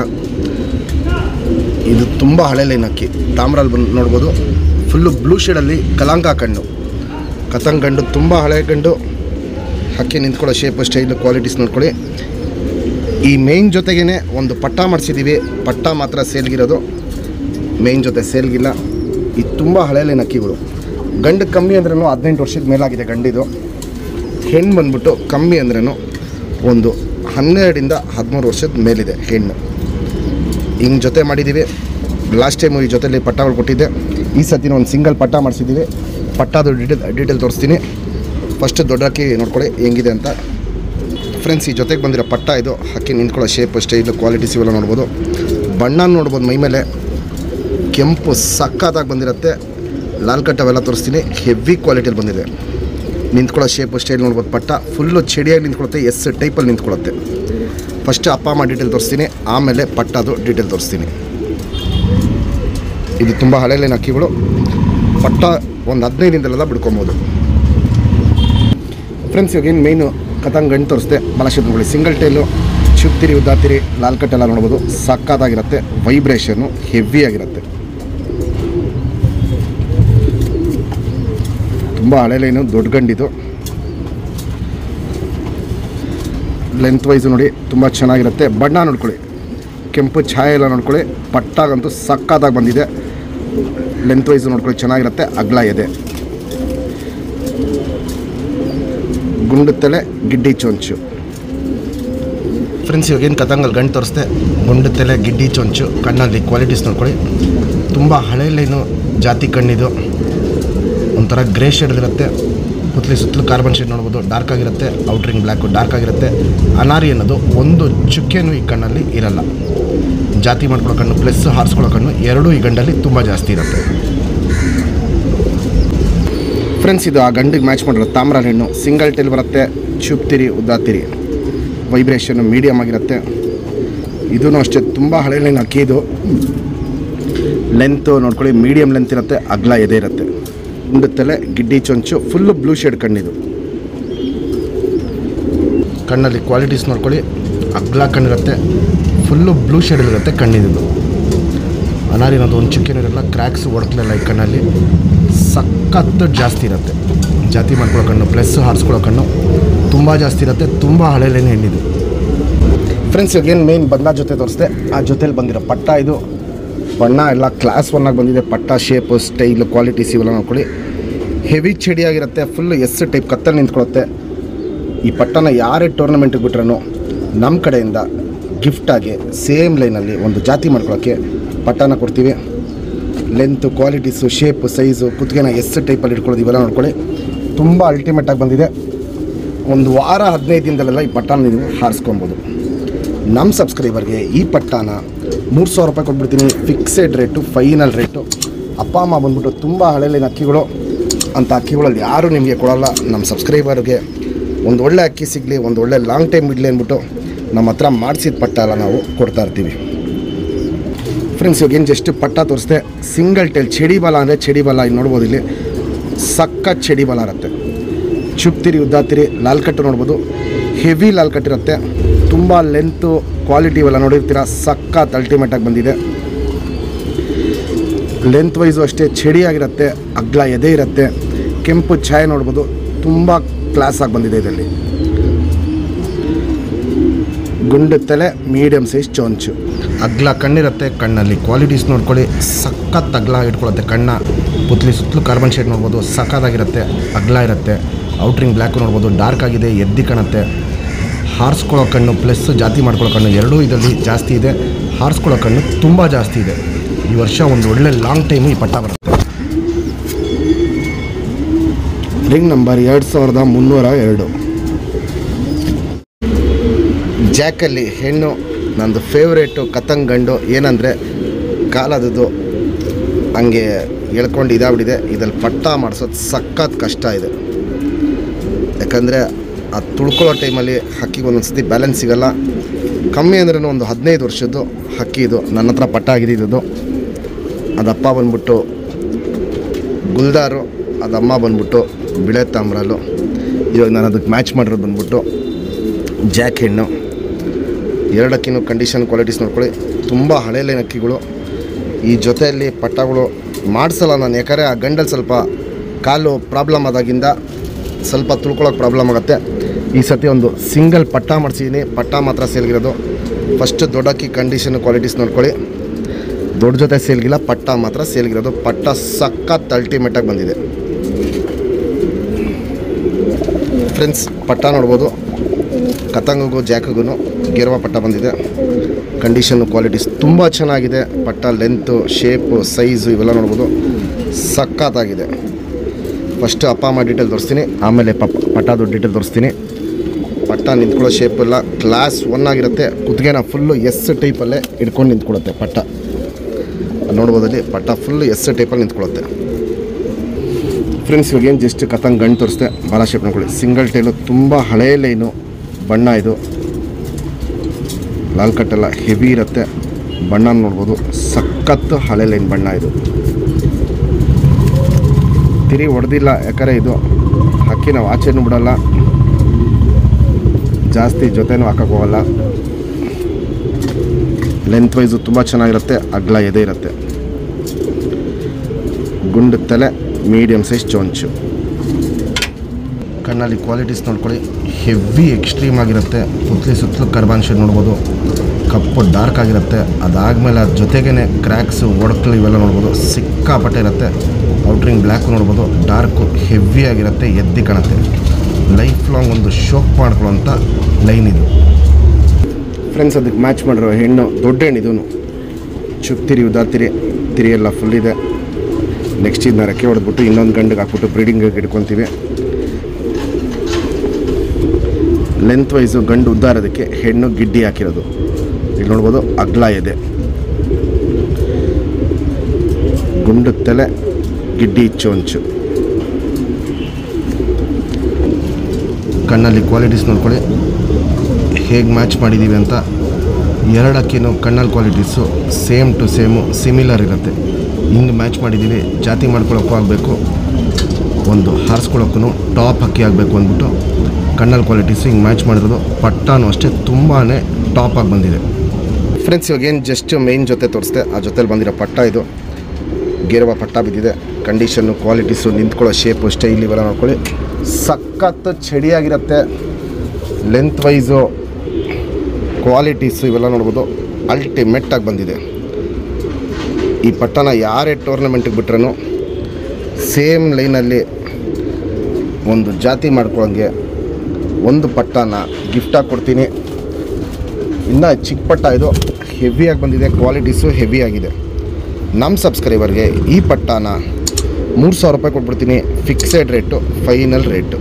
ಇದು ತುಂಬ ಹಳೆ ಲೈನ್ ಅಕ್ಕಿ. ತಾಮ್ರಾಲ್ ಬಂದು ನೋಡ್ಬೋದು, ಫುಲ್ಲು ಬ್ಲೂ ಶೇಡಲ್ಲಿ ಕಲಾಂಕ ಕಣ್ಣು. ಕತಂಗ್ ಗಂಡು ತುಂಬ ಹಳೆ ಗಂಡು. ಹಕ್ಕಿ ನಿಂತ್ಕೊಳ್ಳೋ ಶೇಪ್ ಸ್ಟೈಲು ಕ್ವಾಲಿಟೀಸ್ ನೋಡ್ಕೊಳ್ಳಿ. ಈ ಮೇಯ್ನ್ ಜೊತೆಗೇ ಒಂದು ಪಟ್ಟ ಮಾಡಿಸಿದ್ದೀವಿ. ಪಟ್ಟ ಮಾತ್ರ ಸೇಲ್ಗಿರೋದು, ಮೇಯ್ನ್ ಜೊತೆ ಸೇಲ್ಗಿಲ್ಲ. ಇದು ತುಂಬ ಹಳೆ ಲೈನ್ ಅಕ್ಕಿಗಳು. ಗಂಡು ಕಮ್ಮಿ ಅಂದ್ರೂ 18 ವರ್ಷದ ಮೇಲಾಗಿದೆ ಗಂಡಿದು. ಹೆಣ್ಣು ಬಂದ್ಬಿಟ್ಟು ಕಮ್ಮಿ ಅಂದ್ರೂ ಒಂದು 12ರಿಂದ 13 ವರ್ಷದ ಮೇಲಿದೆ ಹೆಣ್ಣು. ಹಿಂಗೆ ಜೊತೆ ಮಾಡಿದ್ದೀವಿ. ಲಾಸ್ಟ್ ಟೈಮು ಈ ಜೊತೆಲಿ ಪಟ್ಟಗಳು ಕೊಟ್ಟಿದ್ದೆ. ಈ ಸತಿನ ಒಂದು ಸಿಂಗಲ್ ಪಟ್ಟ ಮಾಡಿಸಿದ್ದೀವಿ. ಪಟ್ಟದು ಡೀಟೇಲ್ ತೋರಿಸ್ತೀನಿ. ಫಸ್ಟ್ ದೊಡ್ಡ ಹಕ್ಕಿ ನೋಡ್ಕೊಳ್ಳಿ ಹೆಂಗಿದೆ ಅಂತ ಫ್ರೆಂಡ್ಸ್. ಈ ಜೊತೆಗೆ ಬಂದಿರೋ ಪಟ್ಟ ಇದು. ಹಕ್ಕಿ ನಿಂತ್ಕೊಳ್ಳೋ ಶೇಪ್ ಸ್ಟೈಲು ಕ್ವಾಲಿಟೀಸ್ ಇವೆಲ್ಲ ನೋಡ್ಬೋದು. ಬಣ್ಣ ನೋಡ್ಬೋದು, ಮೈ ಮೇಲೆ ಕೆಂಪು ಸಕ್ಕತ್ತಾಗಿ ಬಂದಿರುತ್ತೆ. ಲಾಲ್ ಕಟ್ ಅವೆಲ್ಲ ತೋರಿಸ್ತೀನಿ. ಹೆವಿ ಕ್ವಾಲಿಟಿಯಲ್ಲಿ ಬಂದಿದೆ. ನಿಂತ್ಕೊಳ್ಳೋ ಶೇಪ್ ಸ್ಟೈಲ್ ನೋಡ್ಬೋದು. ಪಟ್ಟ ಫುಲ್ಲು ಚಡಿಯಾಗಿ ನಿಂತ್ಕೊಳ್ಳುತ್ತೆ. ಎಸ್ ಟೈಪಲ್ಲಿ ನಿಂತ್ಕೊಳ್ಳುತ್ತೆ. ಫಸ್ಟ್ ಅಪ್ಪ ಅಮ್ಮ ಡೀಟೇಲ್ ತೋರಿಸ್ತೀನಿ, ಆಮೇಲೆ ಪಟ್ಟದು ಡೀಟೇಲ್ ತೋರಿಸ್ತೀನಿ. ಇದು ತುಂಬ ಹಳೆ ಲೈನ್ ಅಕ್ಕಿಗಳು. ಪಟ್ಟ ಒಂದು 15 ದಿನದಲ್ಲೆಲ್ಲ ಬಿಡ್ಕೊಬೋದು ಫ್ರೆಂಡ್ಸ್. ಇವಾಗ ಏನು ಮೇಯ್ನು ಕತಂಗ್ ಗಂಡು ತೋರಿಸ್ದೆ. ಬಲಶಬ್ದಗಳು ಸಿಂಗಲ್ ಟೈಲು, ಚುಪ್ತಿರಿ ಉದ್ದಾತಿರಿ, ಲಾಲ್ ಕಟ್ ಎಲ್ಲ ನೋಡ್ಬೋದು. ಸಕ್ಕತ್ತಾಗಿರುತ್ತೆ. ವೈಬ್ರೇಷನ್ನು ಹೆವಿ ಆಗಿರುತ್ತೆ. ತುಂಬ ಹಳೆ ಲೈನು, ದೊಡ್ಡ ಗಂಡಿದು. ಲೆಂತ್ ವೈಸು ನೋಡಿ ತುಂಬ ಚೆನ್ನಾಗಿರುತ್ತೆ. ಬಣ್ಣ ನೋಡ್ಕೊಳ್ಳಿ, ಕೆಂಪು ಛಾಯೆ ಎಲ್ಲ ನೋಡ್ಕೊಳ್ಳಿ. ಪಟ್ಟಾಗಂತೂ ಸಕ್ಕತ್ತಾಗಿ ಬಂದಿದೆ. ಲೆಂತ್ ವೈಸು ನೋಡ್ಕೊಳ್ಳಿ ಚೆನ್ನಾಗಿರುತ್ತೆ. ಅಗ್ಲ ಎದೆ, ಗುಂಡು ತಲೆ, ಗಿಡ್ಡಿ ಚೊಂಚು. ಫ್ರೆಂಡ್ಸ್ ಇವಾಗೇನು ಕತಂಗಲ್ಲಿ ಗಂಡು ತೋರಿಸ್ದೆ. ಗುಂಡು ತಲೆ, ಗಿಡ್ಡಿ ಚೊಂಚು. ಕಣ್ಣಲ್ಲಿ ಕ್ವಾಲಿಟೀಸ್ ನೋಡ್ಕೊಳ್ಳಿ. ತುಂಬ ಹಳೆ ಲೈನು ಜಾತಿ ಕಣ್ಣಿದು. ಒಂಥರ ಗ್ರೇ ಶೇಡ್ದಿರುತ್ತೆ. ಪುತ್ಲಿ ಸುತ್ತಲೂ ಕಾರ್ಬನ್ ಶೇಡ್ ನೋಡ್ಬೋದು. ಡಾರ್ಕ್ ಆಗಿರುತ್ತೆ. ಔಟ್ರಿಂಗ್ ಬ್ಲ್ಯಾಕು ಡಾರ್ಕ್ ಆಗಿರುತ್ತೆ. ಅನಾರಿ ಅನ್ನೋದು ಒಂದು ಚುಕ್ಕೆನೂ ಈ ಕಣ್ಣಲ್ಲಿ ಇರಲ್ಲ. ಜಾತಿ ಮಾಡ್ಕೊಳ್ಳೋ ಕಣ್ಣು ಪ್ಲಸ್ ಹಾರಿಸ್ಕೊಳ್ಳೋ ಕಣ್ಣು ಎರಡೂ ಈ ಗಂಡಲ್ಲಿ ತುಂಬ ಜಾಸ್ತಿ ಇರುತ್ತೆ ಫ್ರೆಂಡ್ಸ್. ಇದು ಆ ಗಂಡಿಗೆ ಮ್ಯಾಚ್ ಮಾಡಿರೋ ತಾಮ್ರಾಲ್ ಹೆಣ್ಣು. ಸಿಂಗಲ್ ಟೈಲ್ ಬರುತ್ತೆ. ಚುಪ್ತಿರಿ ಉದ್ದಾತಿರಿ. ವೈಬ್ರೇಷನ್ನು ಮೀಡಿಯಮ್ ಆಗಿರುತ್ತೆ. ಇದೂ ಅಷ್ಟೇ ತುಂಬ ಹಳೆ ಲೈನ್ ಅಕ್ಕಿ. ಇದು ಲೆಂತು ನೋಡ್ಕೊಳ್ಳಿ, ಮೀಡಿಯಮ್ ಲೆಂತ್ ಇರುತ್ತೆ. ಅಗ್ಲ ಎದೆ ಇರುತ್ತೆ. ಗುಂಡು ತಲೆ, ಗಿಡ್ಡಿ ಚೊಂಚು, ಫುಲ್ಲು ಬ್ಲೂ ಶೇಡ್ ಕಣ್ಣಿದು. ಕಣ್ಣಲ್ಲಿ ಕ್ವಾಲಿಟೀಸ್ ನೋಡ್ಕೊಳ್ಳಿ. ಅಗ್ಲ ಕಣ್ಣಿರುತ್ತೆ. Full blue ಶೇಡಲ್ಲಿರುತ್ತೆ ಕಣ್ಣಿದ್ದು. ಅನಾರಿ ಅನ್ನೋದು ಒಂದು ಚಿಕ್ಕೇನೂ ಇರಲ್ಲ. ಕ್ರ್ಯಾಕ್ಸ್ ಒಡಕಲೆಲ್ಲ ಈ ಕಣ್ಣಲ್ಲಿ ಸಖತ್ತು ಜಾಸ್ತಿ ಇರುತ್ತೆ. ಜಾತಿ ಮಾಡ್ಕೊಳ್ಳೋ ಕಣ್ಣು ಪ್ಲಸ್ ಹಾರಿಸ್ಕೊಳ್ಳೋ ಕಣ್ಣು ತುಂಬ ಜಾಸ್ತಿ ಇರುತ್ತೆ. ತುಂಬ ಹಳೆ ಲೈನ್ ಹೆಣ್ಣಿದು ಫ್ರೆಂಡ್ಸ್. ಇವಾಗೇನು ಮೇಯ್ನ್ ಬಣ್ಣ ಜೊತೆ ತೋರಿಸ್ದೆ. ಆ ಜೊತೆಲಿ ಬಂದಿರೋ ಪಟ್ಟ ಇದು. ಬಣ್ಣ ಎಲ್ಲ ಕ್ಲಾಸ್ 1 ಆಗಿ ಬಂದಿದೆ. ಪಟ್ಟ ಶೇಪು ಸ್ಟೈಲು ಕ್ವಾಲಿಟೀಸ್ ಇವೆಲ್ಲ ನೋಡ್ಕೊಳ್ಳಿ. ಹೆವಿ ಚಡಿಯಾಗಿರುತ್ತೆ. ಫುಲ್ಲು ಎಸ್ ಟೈಪ್ ಕತ್ತಲ್ಲಿ ನಿಂತ್ಕೊಳ್ಳುತ್ತೆ. ಈ ಪಟ್ಟನ ಯಾರೇ ಟೂರ್ನಮೆಂಟಿಗೆ ಬಿಟ್ರೂ ನಮ್ಮ ಕಡೆಯಿಂದ ಗಿಫ್ಟಾಗಿ ಸೇಮ್ ಲೈನಲ್ಲಿ ಒಂದು ಜಾತಿ ಮಾಡ್ಕೊಳ್ಳೋಕ್ಕೆ ಪಟ್ಟನ ಕೊಡ್ತೀವಿ. ಲೆಂತು, ಕ್ವಾಲಿಟೀಸು, ಶೇಪು, ಸೈಜು, ಕುತ್ತಿಗೆನ ಎಸ್ ಟೈಪಲ್ಲಿ ಇಟ್ಕೊಳ್ಳೋದು ಇವೆಲ್ಲ ನೋಡ್ಕೊಳ್ಳಿ. ತುಂಬ ಅಲ್ಟಿಮೇಟಾಗಿ ಬಂದಿದೆ. ಒಂದು ವಾರ 15 ದಿನದಲ್ಲೆಲ್ಲ ಈ ಪಟ್ಟನ ನೀವು ಹಾರಿಸ್ಕೊಬೋದು. ನಮ್ಮ ಸಬ್ಸ್ಕ್ರೈಬರ್ಗೆ ಈ ಪಟ್ಟನ 3,000 ರೂಪಾಯಿ ಕೊಟ್ಬಿಡ್ತೀನಿ. Fixed rate, final rate. ಅಪ್ಪ ಅಮ್ಮ ಬಂದ್ಬಿಟ್ಟು ತುಂಬ ಹಳೆ ಲೈನ್ ಅಕ್ಕಿಗಳು ಅಂಥ ಅಕ್ಕಿಗಳಲ್ಲಿ ಯಾರೂ ನಿಮಗೆ ಕೊಡೋಲ್ಲ. ನಮ್ಮ ಸಬ್ಸ್ಕ್ರೈಬರ್ಗೆ ಒಂದು ಒಳ್ಳೆ ಅಕ್ಕಿ ಸಿಗಲಿ, ಒಂದು ಒಳ್ಳೆ ಲಾಂಗ್ ಟೈಮ್ ಇಡಲಿ ಅಂದ್ಬಿಟ್ಟು ನಮ್ಮ ಹತ್ರ ಮಾಡಿಸಿದ ಪಟ್ಟ ಎಲ್ಲ ನಾವು ಕೊಡ್ತಾ ಇರ್ತೀವಿ ಫ್ರೆಂಡ್ಸ್. ಇವಾಗೇನು ಜಸ್ಟ್ ಪಟ್ಟ ತೋರಿಸ್ದೆ. ಸಿಂಗಲ್ ಟೈಲ್ ಚಡಿ ಬಾಲ ಅಂದರೆ ಚಡಿ ಬಾಲ ಇಲ್ಲಿ ನೋಡ್ಬೋದು. ಇಲ್ಲಿ ಸಖತ್ ಚಡಿ ಬಾಲ ಇರುತ್ತೆ. ಚುಪ್ತಿರಿ ಉದ್ದಾತಿರಿ, ಲಾಲ್ ಕಟ್ಟು ನೋಡ್ಬೋದು. ಹೆವಿ ಲಾಲ್ ಕಟ್ಟಿರುತ್ತೆ. ತುಂಬ ಲೆಂತು ಕ್ವಾಲಿಟಿ ಇವೆಲ್ಲ ನೋಡಿರ್ತೀರ. ಸಖತ್ ಅಲ್ಟಿಮೇಟಾಗಿ ಬಂದಿದೆ. ಲೆಂತ್ ವೈಸು ಅಷ್ಟೇ ಚಡಿಯಾಗಿರುತ್ತೆ. ಅಗ್ಲ ಎದೆ ಇರುತ್ತೆ. ಕೆಂಪು ಛಾಯೆ ನೋಡ್ಬೋದು. ತುಂಬ ಕ್ಲಾಸಾಗಿ ಬಂದಿದೆ ಇದರಲ್ಲಿ. ಗುಂಡು ತಲೆ, ಮೀಡಿಯಮ್ ಸೈಜ್ ಚೊಂಚು. ಅಗ್ಲ ಕಣ್ಣಿರುತ್ತೆ, ಕಣ್ಣಲ್ಲಿ ಕ್ವಾಲಿಟೀಸ್ ನೋಡ್ಕೊಳ್ಳಿ. ಸಖತ್ ಅಗ್ಲ ಇಟ್ಕೊಳ್ಳುತ್ತೆ ಕಣ್ಣ. ಪುತ್ಲಿ ಸುತ್ತಲೂ ಕಾರ್ಬನ್ ಶೇಡ್ ನೋಡ್ಬೋದು, ಸಖತ್ತಾಗಿರುತ್ತೆ. ಅಗ್ಲ ಇರುತ್ತೆ. ಔಟ್ರಿಂಗ್ ಬ್ಲ್ಯಾಕು ನೋಡ್ಬೋದು, ಡಾರ್ಕ್ ಆಗಿದೆ, ಎದ್ದಿ ಕಾಣುತ್ತೆ. ಹಾರಿಸ್ಕೊಳ್ಳೋ ಕಣ್ಣು ಪ್ಲಸ್ ಜಾತಿ ಮಾಡ್ಕೊಳ್ಳೋ ಕಣ್ಣು ಎರಡೂ ಇದರಲ್ಲಿ ಜಾಸ್ತಿ ಇದೆ. ಹಾರಿಸ್ಕೊಳ್ಳೋ ಕಣ್ಣು ತುಂಬ ಜಾಸ್ತಿ ಇದೆ. ಈ ವರ್ಷ ಒಂದು ಒಳ್ಳೆ ಲಾಂಗ್ ಟೈಮು ಈ ಪಟ್ಟ ಬರುತ್ತೆ. Ring number 2302. ಜಾಕಲ್ಲಿ ಹೆಣ್ಣು ನಂದು ಫೇವ್ರೇಟು ಕತಂಗ್ ಗಂಡು. ಏನಂದರೆ ಕಾಲದ್ದು ಹಂಗೆ ಎಳ್ಕೊಂಡು ಇದಾಗ್ಬಿಟ್ಟಿದೆ. ಇದ್ರಲ್ಲಿ ಪಟ್ಟ ಮಾಡಿಸೋದು ಸಖತ್ ಕಷ್ಟ ಇದೆ. ಯಾಕಂದರೆ ಅದು ತುಳ್ಕೊಳ್ಳೋ ಟೈಮಲ್ಲಿ ಹಕ್ಕಿಗೆ ಒಂದೊಂದು ಸತಿ ಬ್ಯಾಲೆನ್ಸ್ ಸಿಗೋಲ್ಲ. ಕಮ್ಮಿ ಅಂದ್ರೂ ಒಂದು 15 ವರ್ಷದ್ದು ಹಕ್ಕಿ ಇದು. ನನ್ನ ಹತ್ರ ಪಟ್ಟ ಆಗಿದ್ದು. ಅದಪ್ಪ ಬಂದ್ಬಿಟ್ಟು ಗುಲ್ದಾರು, ಅದಮ್ಮ ಬಂದ್ಬಿಟ್ಟು ಬಿಳೆ ತಾಮ್ರಲು. ಇವಾಗ ನಾನು ಅದಕ್ಕೆ ಮ್ಯಾಚ್ ಮಾಡಿರೋದು ಬಂದ್ಬಿಟ್ಟು ಜಾಕ್ ಹೆಣ್ಣು. ಎರಡಕ್ಕಿನ್ನೂ ಕಂಡೀಷನ್ ಕ್ವಾಲಿಟೀಸ್ ನೋಡ್ಕೊಳ್ಳಿ. ತುಂಬ ಹಳೆ ಲೈನ್ ಹಕ್ಕಿಗಳು. ಈ ಜೊತೆಯಲ್ಲಿ ಪಟ್ಟಗಳು ಮಾಡಿಸಲ್ಲ ನಾನು, ಯಾಕಂದರೆ ಆ ಗಂಡಲ್ಲಿ ಸ್ವಲ್ಪ ಕಾಲು ಪ್ರಾಬ್ಲಮ್ ಆದಾಗಿಂದ ಸ್ವಲ್ಪ ತುಳ್ಕೊಳ್ಳೋಕೆ ಪ್ರಾಬ್ಲಮ್ ಆಗುತ್ತೆ. ಈ ಸತಿ ಒಂದು ಸಿಂಗಲ್ ಪಟ್ಟ ಮಾಡಿಸಿದ್ದೀನಿ. ಪಟ್ಟ ಮಾತ್ರ ಸೇಲ್ಗಿರೋದು. ಫಸ್ಟ್ ದೊಡ್ಡಕ್ಕಿ ಕಂಡೀಷನ್ ಕ್ವಾಲಿಟೀಸ್ ನೋಡ್ಕೊಳ್ಳಿ. ದೊಡ್ಡ ಜೊತೆ ಸೇಲ್ಗಿಲ್ಲ, ಪಟ್ಟ ಮಾತ್ರ ಸೇಲ್ಗಿರೋದು. ಪಟ್ಟ ಸಖತ್ ಅಲ್ಟಿಮೇಟಾಗಿ ಬಂದಿದೆ ಫ್ರೆಂಡ್ಸ್. ಪಟ್ಟ ನೋಡ್ಬೋದು, ಕತಂಗಿಗೂ ಜಾಕಿಗೂ ಗೆರವ ಪಟ್ಟ ಬಂದಿದೆ. ಕಂಡೀಷನ್ನು ಕ್ವಾಲಿಟೀಸ್ ತುಂಬ ಚೆನ್ನಾಗಿದೆ. ಪಟ್ಟ ಲೆಂತು, ಶೇಪು, ಸೈಜು ಇವೆಲ್ಲ ನೋಡ್ಬೋದು, ಸಖತ್ತಾಗಿದೆ. ಫಸ್ಟ್ ಅಪ್ಪ ಅಮ್ಮ ಡೀಟೇಲ್ ತೋರಿಸ್ತೀನಿ, ಆಮೇಲೆ ಪಟ್ಟದು ಡೀಟೇಲ್ ತೋರಿಸ್ತೀನಿ. ಪಟ್ಟ ನಿಂತ್ಕೊಳ್ಳೋ ಶೇಪೆಲ್ಲ ಕ್ಲಾಸ್ 1 ಆಗಿರುತ್ತೆ. ಕುತ್ತಿಗೆನ ಫುಲ್ಲು ಎಸ್ ಟೈಪಲ್ಲೇ ಹಿಡ್ಕೊಂಡು ನಿಂತ್ಕೊಳ್ಳುತ್ತೆ ಪಟ್ಟ. ನೋಡ್ಬೋದಲ್ಲಿ ಪಟ್ಟ ಫುಲ್ಲು ಎಸ್ ಟೈಪಲ್ಲಿ ನಿಂತ್ಕೊಳ್ಳುತ್ತೆ ಫ್ರೆಂಡ್ಸ್. ಇವಾಗ ಏನು ಜಸ್ಟ್ ಕತಂಗ್ ಗಂಡು ತೋರಿಸ್ತೆ. ಬಾಲ ಶೇಪ್ ನೋಡ್ಕೊಳ್ಳಿ. ಸಿಂಗಲ್ ಟೈಲು, ತುಂಬ ಹಳೇ ಲೈನು ಬಣ್ಣ ಇದು. ಲಾಲ್ ಕಟ್ಟೆಲ್ಲ ಹೆವಿ ಇರುತ್ತೆ. ಬಣ್ಣ ನೋಡ್ಬೋದು, ಸಖತ್ತು ಹಳೆ ಲೈನ್ ಬಣ್ಣ ಇದು. ತಿರಿ ಹೊಡೆದಿಲ್ಲ, ಯಾಕಂದರೆ ಇದು ಹಕ್ಕಿ ನಾವು ಆಚೆನೂ ಬಿಡೋಲ್ಲ, ಜಾಸ್ತಿ ಜೊತೆನೂ ಹಾಕಕ್ಕೆ ಹೋಗಲ್ಲ. ಲೆಂತ್ ವೈಸು ತುಂಬ ಚೆನ್ನಾಗಿರುತ್ತೆ. ಅಗ್ಲ ಎದೆ ಇರುತ್ತೆ. ಗುಂಡು ತಲೆ, ಮೀಡಿಯಮ್ ಸೈಜ್ ಚೊಂಚು. ಕಣ್ಣಲ್ಲಿ ಕ್ವಾಲಿಟೀಸ್ ನೋಡ್ಕೊಳ್ಳಿ. ಹೆವಿ ಎಕ್ಸ್ಟ್ರೀಮ್ ಆಗಿರುತ್ತೆ. ಪುತ್ಲಿ ಸುತ್ತಲೂ ಕಾರ್ಬನ್ ಶೇಡ್ ನೋಡ್ಬೋದು, ಕಪ್ಪು ಡಾರ್ಕ್ ಆಗಿರುತ್ತೆ. ಅದಾದಮೇಲೆ ಅದ್ರ ಜೊತೆಗೇ ಕ್ರ್ಯಾಕ್ಸು, ಒಡಕಲು ಇವೆಲ್ಲ ನೋಡ್ಬೋದು, ಸಿಕ್ಕಾಪಟ್ಟೆ ಇರುತ್ತೆ. ಔಟ್ರಿಂಗ್ ಬ್ಲ್ಯಾಕ್ ನೋಡ್ಬೋದು, ಡಾರ್ಕು ಹೆವಿ ಆಗಿರುತ್ತೆ, ಎದ್ದಿ ಕಾಣುತ್ತೆ. ಲೈಫ್ ಲಾಂಗ್ ಒಂದು ಶೋಕ್ ಮಾಡ್ಕೊಳ್ಳೋಂಥ ಲೈನ್ ಇದು ಫ್ರೆಂಡ್ಸ್. ಅದಕ್ಕೆ ಮ್ಯಾಚ್ ಮಾಡಿರೋ ಹೆಣ್ಣು ದೊಡ್ಡ ಹೆಣ್ಣು. ಇದೂ ಚುಕ್ತಿರಿ, ಉದಾತಿರಿ, ತಿರಿ ಎಲ್ಲ ಫುಲ್ ಇದೆ. ನೆಕ್ಸ್ಟ್ ಇದನ್ನ ರೆಕ್ಕೆ ಹೊಡೆದ್ಬಿಟ್ಟು ಇನ್ನೊಂದು ಗಂಡಿಗೆ ಹಾಕ್ಬಿಟ್ಟು ಬ್ರೀಡಿಂಗಿಗೆ ಇಟ್ಕೊತೀವಿ. ಲೆಂತ್ ವೈಸು ಗಂಡು ಉದ್ದ ಇರೋದಕ್ಕೆ ಹೆಣ್ಣು ಗಿಡ್ಡಿ ಹಾಕಿರೋದು. ಇಲ್ಲಿ ನೋಡ್ಬೋದು, ಅಗ್ಲ ಇದೆ. ಗುಂಡು ತಲೆ, ಗಿಡ್ಡಿ ಚೊಂಚು. ಕಣ್ಣಲ್ಲಿ ಕ್ವಾಲಿಟೀಸ್ ನೋಡ್ಕೊಳ್ಳಿ ಹೇಗೆ ಮ್ಯಾಚ್ ಮಾಡಿದ್ದೀವಿ ಅಂತ. ಎರಡಕ್ಕಿನೂ ಕಣ್ಣಲ್ಲಿ qualities same to same similar ಇರುತ್ತೆ. ಹಿಂಗೆ ಮ್ಯಾಚ್ ಮಾಡಿದ್ದೀವಿ. ಜಾತಿ ಮಾಡ್ಕೊಳ್ಳೋಕ್ಕೂ ಆಗಬೇಕು, ಒಂದು ಹಾರಿಸ್ಕೊಳ್ಳೋಕ್ಕೂ ಟಾಪ್ ಹಕ್ಕಿ ಆಗಬೇಕು ಅಂದ್ಬಿಟ್ಟು ಕಣ್ಣಲ್ಲಿ ಕ್ವಾಲಿಟೀಸು ಹಿಂಗೆ ಮ್ಯಾಚ್ ಮಾಡಿರೋದು. ಪಟ್ಟನೂ ಅಷ್ಟೇ ತುಂಬಾ ಟಾಪಾಗಿ ಬಂದಿದೆ ಫ್ರೆಂಡ್ಸ್. ಇವಾಗ ಏನು ಜಸ್ಟ್ ಮೇಯ್ನ್ ಜೊತೆ ತೋರಿಸ್ದೆ, ಆ ಜೊತೆಲಿ ಬಂದಿರೋ ಪಟ್ಟ ಇದು. ಗೆರವ ಪಟ್ಟ ಬಿದ್ದಿದೆ. ಕಂಡೀಷನ್ನು ಕ್ವಾಲಿಟೀಸು, ನಿಂತ್ಕೊಳ್ಳೋ ಶೇಪು, ಸ್ಟೈಲ್ ಇವೆಲ್ಲ ನೋಡ್ಕೊಳ್ಳಿ. ಸಖತ್ತು ಚಡಿಯಾಗಿರುತ್ತೆ. ಲೆಂತ್ ವೈಸು, ಕ್ವಾಲಿಟೀಸು ಇವೆಲ್ಲ ನೋಡ್ಬೋದು, ಅಲ್ಟಿಮೇಟಾಗಿ ಬಂದಿದೆ. ಈ ಪಟ್ಟನ ಯಾರೇ ಟೂರ್ನಮೆಂಟಿಗೆ ಬಿಟ್ರೂ ಸೇಮ್ ಲೈನಲ್ಲಿ ಒಂದು ಜಾತಿ ಮಾಡ್ಕೊಳ್ಳೋಂಗೆ ಒಂದು ಪಟ್ಟನ ಗಿಫ್ಟಾಗಿ ಕೊಡ್ತೀನಿ. ಇನ್ನು ಚಿಕ್ಕ ಪಟ್ಟ ಇದು, ಹೆವಿಯಾಗಿ ಬಂದಿದೆ. ಕ್ವಾಲಿಟೀಸು ಹೆವಿ ಆಗಿದೆ. ನಮ್ಮ ಸಬ್ಸ್ಕ್ರೈಬರ್ಗೆ ಈ ಪಟ್ಟನ 3000 ರೂಪಾಯಿ ಕೊಟ್ಬಿಡ್ತೀನಿ. Fixed rate, final rate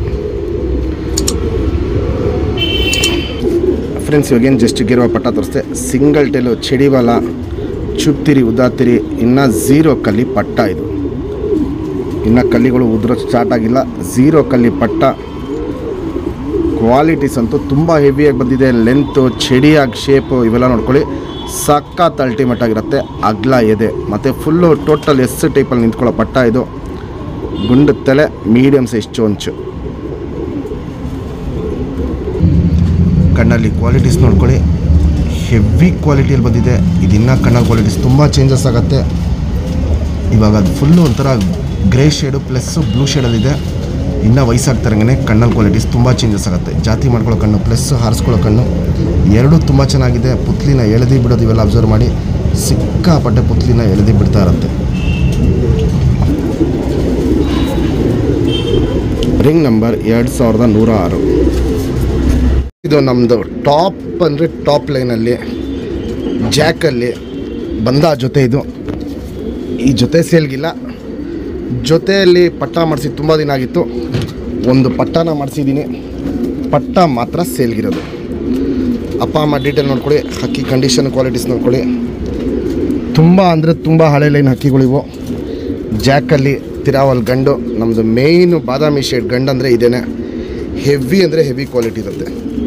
friends. ಇವಾಗೇನು ಜಸ್ಟ್ ಗಿರುವ ಪಟ್ಟ ತೋರಿಸ್ತೆ. ಸಿಂಗಲ್ ಟೇಲು, ಚಡಿವಾಲ, ಚುಪ್ತಿರಿ, ಉದಾತಿರಿ, ಇನ್ನು 0 ಕಲ್ಲಿ ಪಟ್ಟ ಇದು. ಇನ್ನು ಕಲ್ಲಿಗಳು ಉದುರೋ ಸ್ಟಾರ್ಟ್ ಆಗಿಲ್ಲ. 0 ಕಲ್ಲಿ ಪಟ್ಟ. ಕ್ವಾಲಿಟೀಸ್ ಅಂತೂ ತುಂಬ ಹೆವಿಯಾಗಿ ಬಂದಿದೆ. ಲೆಂತು, ಚಡಿಯಾಗಿ ಶೇಪು ಇವೆಲ್ಲ ನೋಡ್ಕೊಳ್ಳಿ, ಸಖತ್ ಅಲ್ಟಿಮೇಟ್ ಆಗಿರುತ್ತೆ. ಅಗ್ಲ ಎದೆ ಮತ್ತು ಫುಲ್ಲು ಟೋಟಲ್ ಎಸ್ ಟೈಪಲ್ಲಿ ನಿಂತ್ಕೊಳ್ಳೋ ಪಟ್ಟ ಇದು. ಗುಂಡು ತಲೆ, ಮೀಡಿಯಮ್ ಸೈಜ್ ಚೊಂಚು. ಕಣ್ಣಲ್ಲಿ ಕ್ವಾಲಿಟೀಸ್ ನೋಡ್ಕೊಳ್ಳಿ, ಹೆವಿ ಕ್ವಾಲಿಟಿಯಲ್ಲಿ ಬಂದಿದೆ. ಇದಿನ್ನೂ ಕಣ್ಣಲ್ಲಿ ಕ್ವಾಲಿಟೀಸ್ ತುಂಬ ಚೇಂಜಸ್ ಆಗುತ್ತೆ. ಇವಾಗ ಅದು ಫುಲ್ಲು ಒಂಥರ ಗ್ರೇ ಶೇಡು ಪ್ಲಸ್ಸು ಬ್ಲೂ ಶೇಡಲ್ಲಿದೆ. ಇನ್ನು ವಯಸ್ಸಾಗ್ತಾರಂಗೆ ಕಣ್ಣಲ್ಲಿ ಕ್ವಾಲಿಟೀಸ್ ತುಂಬ ಚೇಂಜಸ್ ಆಗುತ್ತೆ. ಜಾತಿ ಮಾಡ್ಕೊಳ್ಳೋ ಕಣ್ಣು ಪ್ಲಸ್ ಹಾರಿಸ್ಕೊಳ್ಳೋ ಕಣ್ಣು ಎರಡೂ ತುಂಬ ಚೆನ್ನಾಗಿದೆ. ಪುತ್ಲಿನ ಎಳೆದಿ ಬಿಡೋದು ಇವೆಲ್ಲ ಅಬ್ಸರ್ವ್ ಮಾಡಿ, ಸಿಕ್ಕಾಪಟ್ಟೆ ಪುತ್ಲಿನ ಎಳೆದಿ ಬಿಡ್ತಾ ಇರುತ್ತೆ. Ring number 2106. ಇದು ನಮ್ಮದು ಟಾಪ್ ಅಂದರೆ ಟಾಪ್ ಲೈನಲ್ಲಿ ಜಾಕಲ್ಲಿ ಬಂದ ಜೊತೆ. ಇದು ಈ ಜೊತೆ ಸೇಲ್ಗಿಲ್ಲ, ಜೊತೆಯಲ್ಲಿ ಪಟ್ಟ ಮಾಡಿಸಿ ತುಂಬ ದಿನ ಆಗಿತ್ತು. ಒಂದು ಪಟ್ಟನ ಮಾಡಿಸಿದ್ದೀನಿ, ಪಟ್ಟ ಮಾತ್ರ ಸೇಲ್ಗಿರೋದು. ಅಪ್ಪ ಅಮ್ಮ ಡೀಟೇಲ್ ನೋಡ್ಕೊಳ್ಳಿ, ಹಕ್ಕಿ ಕಂಡೀಷನ್ ಕ್ವಾಲಿಟೀಸ್ ನೋಡ್ಕೊಳ್ಳಿ. ತುಂಬ ಅಂದರೆ ತುಂಬ ಹಳೆ ಲೈನ್ ಹಕ್ಕಿಗಳಿವು. ಜಾಕಲ್ಲಿ ತಿರಾವಲ್ ಗಂಡು, ನಮ್ಮದು ಮೇಯ್ನು ಬಾದಾಮಿ ಶೇಡ್ ಗಂಡು ಅಂದರೆ ಇದೇನೆ. ಹೆವಿ ಅಂದರೆ ಹೆವಿ ಕ್ವಾಲಿಟಿ ಇರುತ್ತೆ.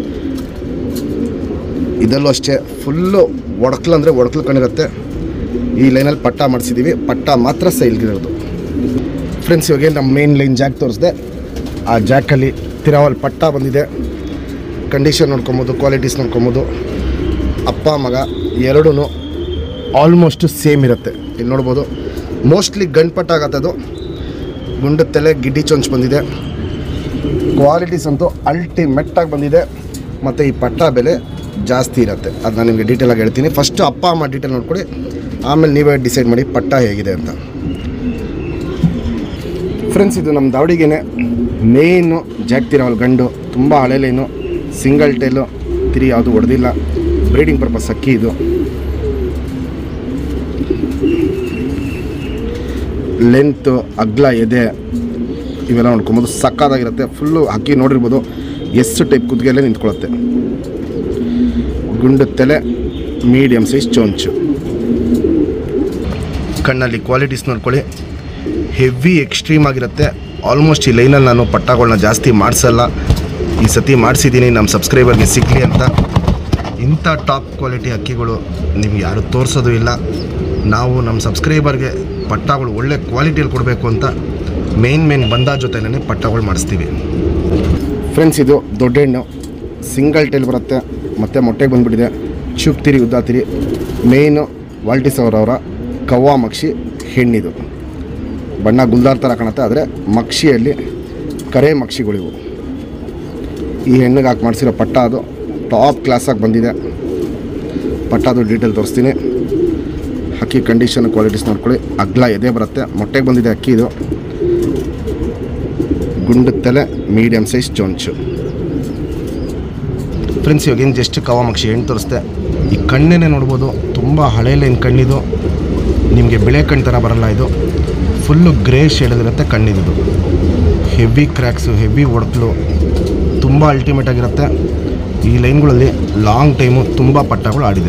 ಇದರಲ್ಲೂ ಅಷ್ಟೇ ಫುಲ್ಲು ಒಡಕ್ಲು ಅಂದರೆ ಒಡಕ್ಲು ಕಣ್ಣಿರುತ್ತೆ. ಈ ಲೈನಲ್ಲಿ ಪಟ್ಟ ಮಾಡಿಸಿದ್ದೀವಿ, ಪಟ್ಟ ಮಾತ್ರ ಸೈಲ್ಗಿರೋದು. ಫ್ರೆಂಡ್ಸ್, ಇವಾಗ ನಮ್ಮ ಮೇನ್ ಲೈನ್ ಜಾಕ್ ತೋರಿಸಿದೆ. ಆ ಜಾಕಲ್ಲಿ ತಿರಾವಲ್ ಪಟ್ಟ ಬಂದಿದೆ. ಕಂಡೀಷನ್ ನೋಡ್ಕೊಬೋದು, ಕ್ವಾಲಿಟೀಸ್ ನೋಡ್ಕೊಬೋದು. ಅಪ್ಪ ಮಗ ಎರಡೂ ಆಲ್ಮೋಸ್ಟ್ ಸೇಮ್ ಇರುತ್ತೆ. ಇಲ್ಲಿ ನೋಡ್ಬೋದು, ಮೋಸ್ಟ್ಲಿ ಗಂಡು ಪಟ್ಟ ಆಗತ್ತದು. ಗುಂಡು ತಲೆ, ಗಿಡ್ಡಿ ಚೊಂಚ್ ಬಂದಿದೆ. ಕ್ವಾಲಿಟೀಸ್ ಅಂತೂ ಅಲ್ಟಿಮೆಟ್ಟಾಗಿ ಬಂದಿದೆ. ಮತ್ತು ಈ ಪಟ್ಟ ಬೆಲೆ ಜಾಸ್ತಿ ಇರುತ್ತೆ, ಅದು ನಾನು ನಿಮಗೆ ಡೀಟೇಲಾಗಿ ಹೇಳ್ತೀನಿ. ಫಸ್ಟು ಅಪ್ಪ ಅಮ್ಮ ಡೀಟೇಲ್ ನೋಡ್ಕೊಳ್ಳಿ, ಆಮೇಲೆ ನೀವೇ ಡಿಸೈಡ್ ಮಾಡಿ ಪಟ್ಟ ಹೇಗಿದೆ ಅಂತ. ಫ್ರೆಂಡ್ಸ್, ಇದು ನಮ್ಮ ದಾವಡಿಗೆನೆ ಮೇಯ್ನು ಜಾಕ್ ತಿರಾವಲ್ ಗಂಡು. ತುಂಬ ಹಳೆ ಲೈನು, ಸಿಂಗಲ್ ಟೇಲು, ತಿರಿ ಯಾವುದು ಹೊಡೆದಿಲ್ಲ. ಬ್ರೀಡಿಂಗ್ ಪರ್ಪಸ್ ಅಕ್ಕಿ ಇದು. ಲೆಂತು, ಅಗ್ಲ, ಎದೆ ಇವೆಲ್ಲ ನೋಡ್ಕೊಬೋದು. ಸಕ್ಕತ್ತಾಗಿರುತ್ತೆ. ಫುಲ್ಲು ಅಕ್ಕಿ ನೋಡಿರ್ಬೋದು, ಎಷ್ಟು ಟೈಪ್ ಕುತ್ತಿಗೆಯಲ್ಲೇ ನಿಂತ್ಕೊಳ್ಳುತ್ತೆ. ಗುಂಡು ತಲೆ, ಮೀಡಿಯಮ್ ಸೈಜ್ ಚೊಂಚು. ಕಣ್ಣಲ್ಲಿ ಕ್ವಾಲಿಟೀಸ್ ನೋಡ್ಕೊಳ್ಳಿ, ಹೆವಿ ಎಕ್ಸ್ಟ್ರೀಮ್ ಆಗಿರುತ್ತೆ. ಆಲ್ಮೋಸ್ಟ್ ಈ ಲೈನಲ್ಲಿ ನಾನು ಪಟ್ಟಗಳನ್ನ ಜಾಸ್ತಿ ಮಾಡಿಸಲ್ಲ. ಈ ಸತಿ ಮಾಡಿಸಿದ್ದೀನಿ ನಮ್ಮ ಸಬ್ಸ್ಕ್ರೈಬರ್ಗೆ ಸಿಗಲಿ ಅಂತ. ಇಂಥ ಟಾಪ್ ಕ್ವಾಲಿಟಿ ಅಕ್ಕಿಗಳು ನಿಮ್ಗೆ ಯಾರು ತೋರಿಸೋದು ಇಲ್ಲ. ನಾವು ನಮ್ಮ ಸಬ್ಸ್ಕ್ರೈಬರ್ಗೆ ಪಟ್ಟಗಳು ಒಳ್ಳೆ ಕ್ವಾಲಿಟಿಯಲ್ಲಿ ಕೊಡಬೇಕು ಅಂತ ಮೇನ್ ಬಂದ ಜೊತೆನೇ ಪಟ್ಟಗಳು ಮಾಡಿಸ್ತೀವಿ. ಫ್ರೆಂಡ್ಸ್, ಇದು ದೊಡ್ಡ ಹೆಣ್ಣು, ಸಿಂಗಲ್ ಟೇಲ್ ಬರುತ್ತೆ. ಮತ್ತು ಮೊಟ್ಟೆಗೆ ಬಂದುಬಿಟ್ಟಿದೆ. ಚುಪ್ತಿರಿ, ಉದ್ದಾತಿರಿ. ಮೇಯ್ನು ವಾಲ್ಟಿಸ್ ಅವರವರ ಕವ್ವಾ ಮಕ್ಷಿ ಹೆಣ್ಣಿದು. ಬಣ್ಣ ಗುಲ್ದಾರ್ ಥರ ಕಾಣುತ್ತೆ, ಆದರೆ ಮಕ್ಷಿಯಲ್ಲಿ ಕರೆ ಮಕ್ಷಿಗಳಿವು. ಈ ಹೆಣ್ಣಿಗೆ ಹಾಕಿ ಮಾಡಿಸಿರೋ ಪಟ್ಟ ಅದು ಟಾಪ್ ಕ್ಲಾಸಾಗಿ ಬಂದಿದೆ. ಪಟ್ಟದು ಡೀಟೇಲ್ ತೋರಿಸ್ತೀನಿ. ಅಕ್ಕಿ ಕಂಡೀಷನ್ ಕ್ವಾಲಿಟೀಸ್ ನೋಡ್ಕೊಳ್ಳಿ. ಅಗ್ಲ ಎದೆ ಬರುತ್ತೆ. ಮೊಟ್ಟೆಗೆ ಬಂದಿದೆ ಅಕ್ಕಿ ಇದು. ಗುಂಡು ತಲೆ, ಮೀಡಿಯಮ್ ಸೈಜ್ ಚೊಂಚು. ಫ್ರೆಂಡ್ಸ್, ಇವಾಗೇನು ಜಸ್ಟ್ ಕವ್ವಾ ಮಕ್ಷಿ ಹೆಣ್ಣು ತೋರಿಸ್ದೆ. ಈ ಕಣ್ಣೇನೆ ನೋಡ್ಬೋದು, ತುಂಬ ಹಳೆ ಲೈನ್ ಕಣ್ಣಿದು. ನಿಮಗೆ ಬಿಳೆ ಕಣ್ಣು ಥರ ಬರಲ್ಲ ಇದು. ಫುಲ್ಲು ಗ್ರೇ ಶೇಡಲ್ಲಿರುತ್ತೆ ಕಣ್ಣಿದು. ಹೆವಿ ಕ್ರ್ಯಾಕ್ಸು, ಹೆವಿ ಒಡಕ್ಲು, ತುಂಬ ಅಲ್ಟಿಮೇಟ್ ಆಗಿರುತ್ತೆ. ಈ ಲೈನ್ಗಳಲ್ಲಿ ಲಾಂಗ್ ಟೈಮು ತುಂಬ ಪಟ್ಟಗಳು ಆಡಿದೆ.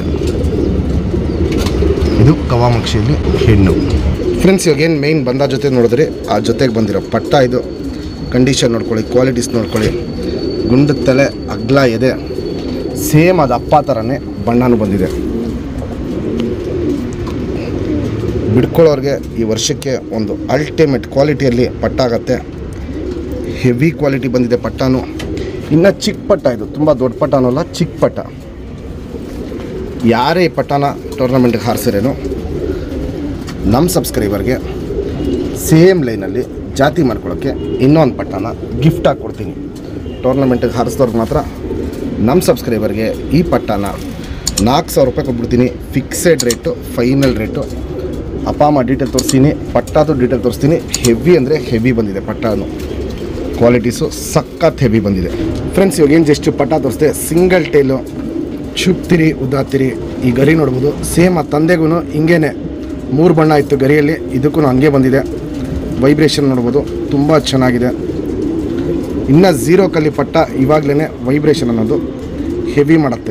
ಇದು ಕವ್ವಾ ಮಕ್ಷಿಯಲ್ಲಿ ಹೆಣ್ಣು. ಫ್ರೆಂಡ್ಸ್, ಇವಾಗೇನು ಮೇಯ್ನ್ ಬಂದ ಜೊತೆ ನೋಡಿದ್ರಿ, ಆ ಜೊತೆಗೆ ಬಂದಿರೋ ಪಟ್ಟ ಇದು. ಕಂಡೀಷನ್ ನೋಡ್ಕೊಳ್ಳಿ, ಕ್ವಾಲಿಟೀಸ್ ನೋಡ್ಕೊಳ್ಳಿ. ಗುಂಡು ತಲೆ, ಅಗ್ಲ ಎದೆ, ಸೇಮ್ ಅದು ಅಪ್ಪ ಥರನೇ ಬಣ್ಣನೂ ಬಂದಿದೆ. ಬಿಡ್ಕೊಳ್ಳೋರಿಗೆ ಈ ವರ್ಷಕ್ಕೆ ಒಂದು ಅಲ್ಟಿಮೇಟ್ ಕ್ವಾಲಿಟಿಯಲ್ಲಿ ಪಟ್ಟ ಆಗುತ್ತೆ. ಹೆವಿ ಕ್ವಾಲಿಟಿ ಬಂದಿದೆ ಪಟ್ಟನೂ. ಇನ್ನು ಚಿಕ್ಕ ಪಟ್ಟ ಇದು, ತುಂಬ ದೊಡ್ಡ ಪಟ್ಟನೂ ಅಲ್ಲ, ಚಿಕ್ಕ ಪಟ್ಟ. ಯಾರೇ ಈ ಪಟ್ಟನ ಟೂರ್ನಮೆಂಟ್ಗೆ ಹಾರಿಸಿರೇನು ನಮ್ಮ ಸಬ್ಸ್ಕ್ರೈಬರ್ಗೆ ಸೇಮ್ ಲೈನಲ್ಲಿ ಜಾತಿ ಮಾಡ್ಕೊಳ್ಳೋಕ್ಕೆ ಇನ್ನೊಂದು ಪಟ್ಟನ ಗಿಫ್ಟಾಗಿ ಕೊಡ್ತೀನಿ. ಟೂರ್ನಮೆಂಟಿಗೆ ಹಾರಿಸಿದವ್ರಿಗೆ ಮಾತ್ರ ನಮ್ಮ ಸಬ್ಸ್ಕ್ರೈಬರ್ಗೆ ಈ ಪಟ್ಟನ 4,000 ರೂಪಾಯಿ ಕೊಟ್ಬಿಡ್ತೀನಿ. Fixed rate, final rate. ಅಪ್ಪ ಅಮ್ಮ ಡೀಟೇಲ್ ತೋರಿಸ್ತೀನಿ, ಪಟ್ಟದು ಡೀಟೇಲ್ ತೋರಿಸ್ತೀನಿ. ಹೆವಿ ಅಂದರೆ ಹೆವಿ ಬಂದಿದೆ ಪಟ್ಟನು. ಕ್ವಾಲಿಟೀಸು ಸಖತ್ ಹೆವಿ ಬಂದಿದೆ. ಫ್ರೆಂಡ್ಸ್, ಇವಾಗೇನು ಜಸ್ಟ್ ಪಟ್ಟ ತೋರಿಸ್ದೆ. Single tail, ಚುಪ್ತಿರಿ, ಉದ್ದಾತಿರಿ. ಈ ಗರಿ ನೋಡ್ಬೋದು, ಸೇಮ್ ಆ ತಂದೆಗೂ ಹಿಂಗೇನೆ 3 ಬಣ್ಣ ಇತ್ತು ಗರಿಯಲ್ಲಿ, ಇದಕ್ಕೂ ಹಂಗೆ ಬಂದಿದೆ. ವೈಬ್ರೇಷನ್ ನೋಡ್ಬೋದು, ತುಂಬ ಚೆನ್ನಾಗಿದೆ. ಇನ್ನು 0 ಕಲ್ಲಿ ಪಟ್ಟ ಇವಾಗಲೇ ವೈಬ್ರೇಷನ್ ಅನ್ನೋದು ಹೆವಿ ಮಾಡುತ್ತೆ.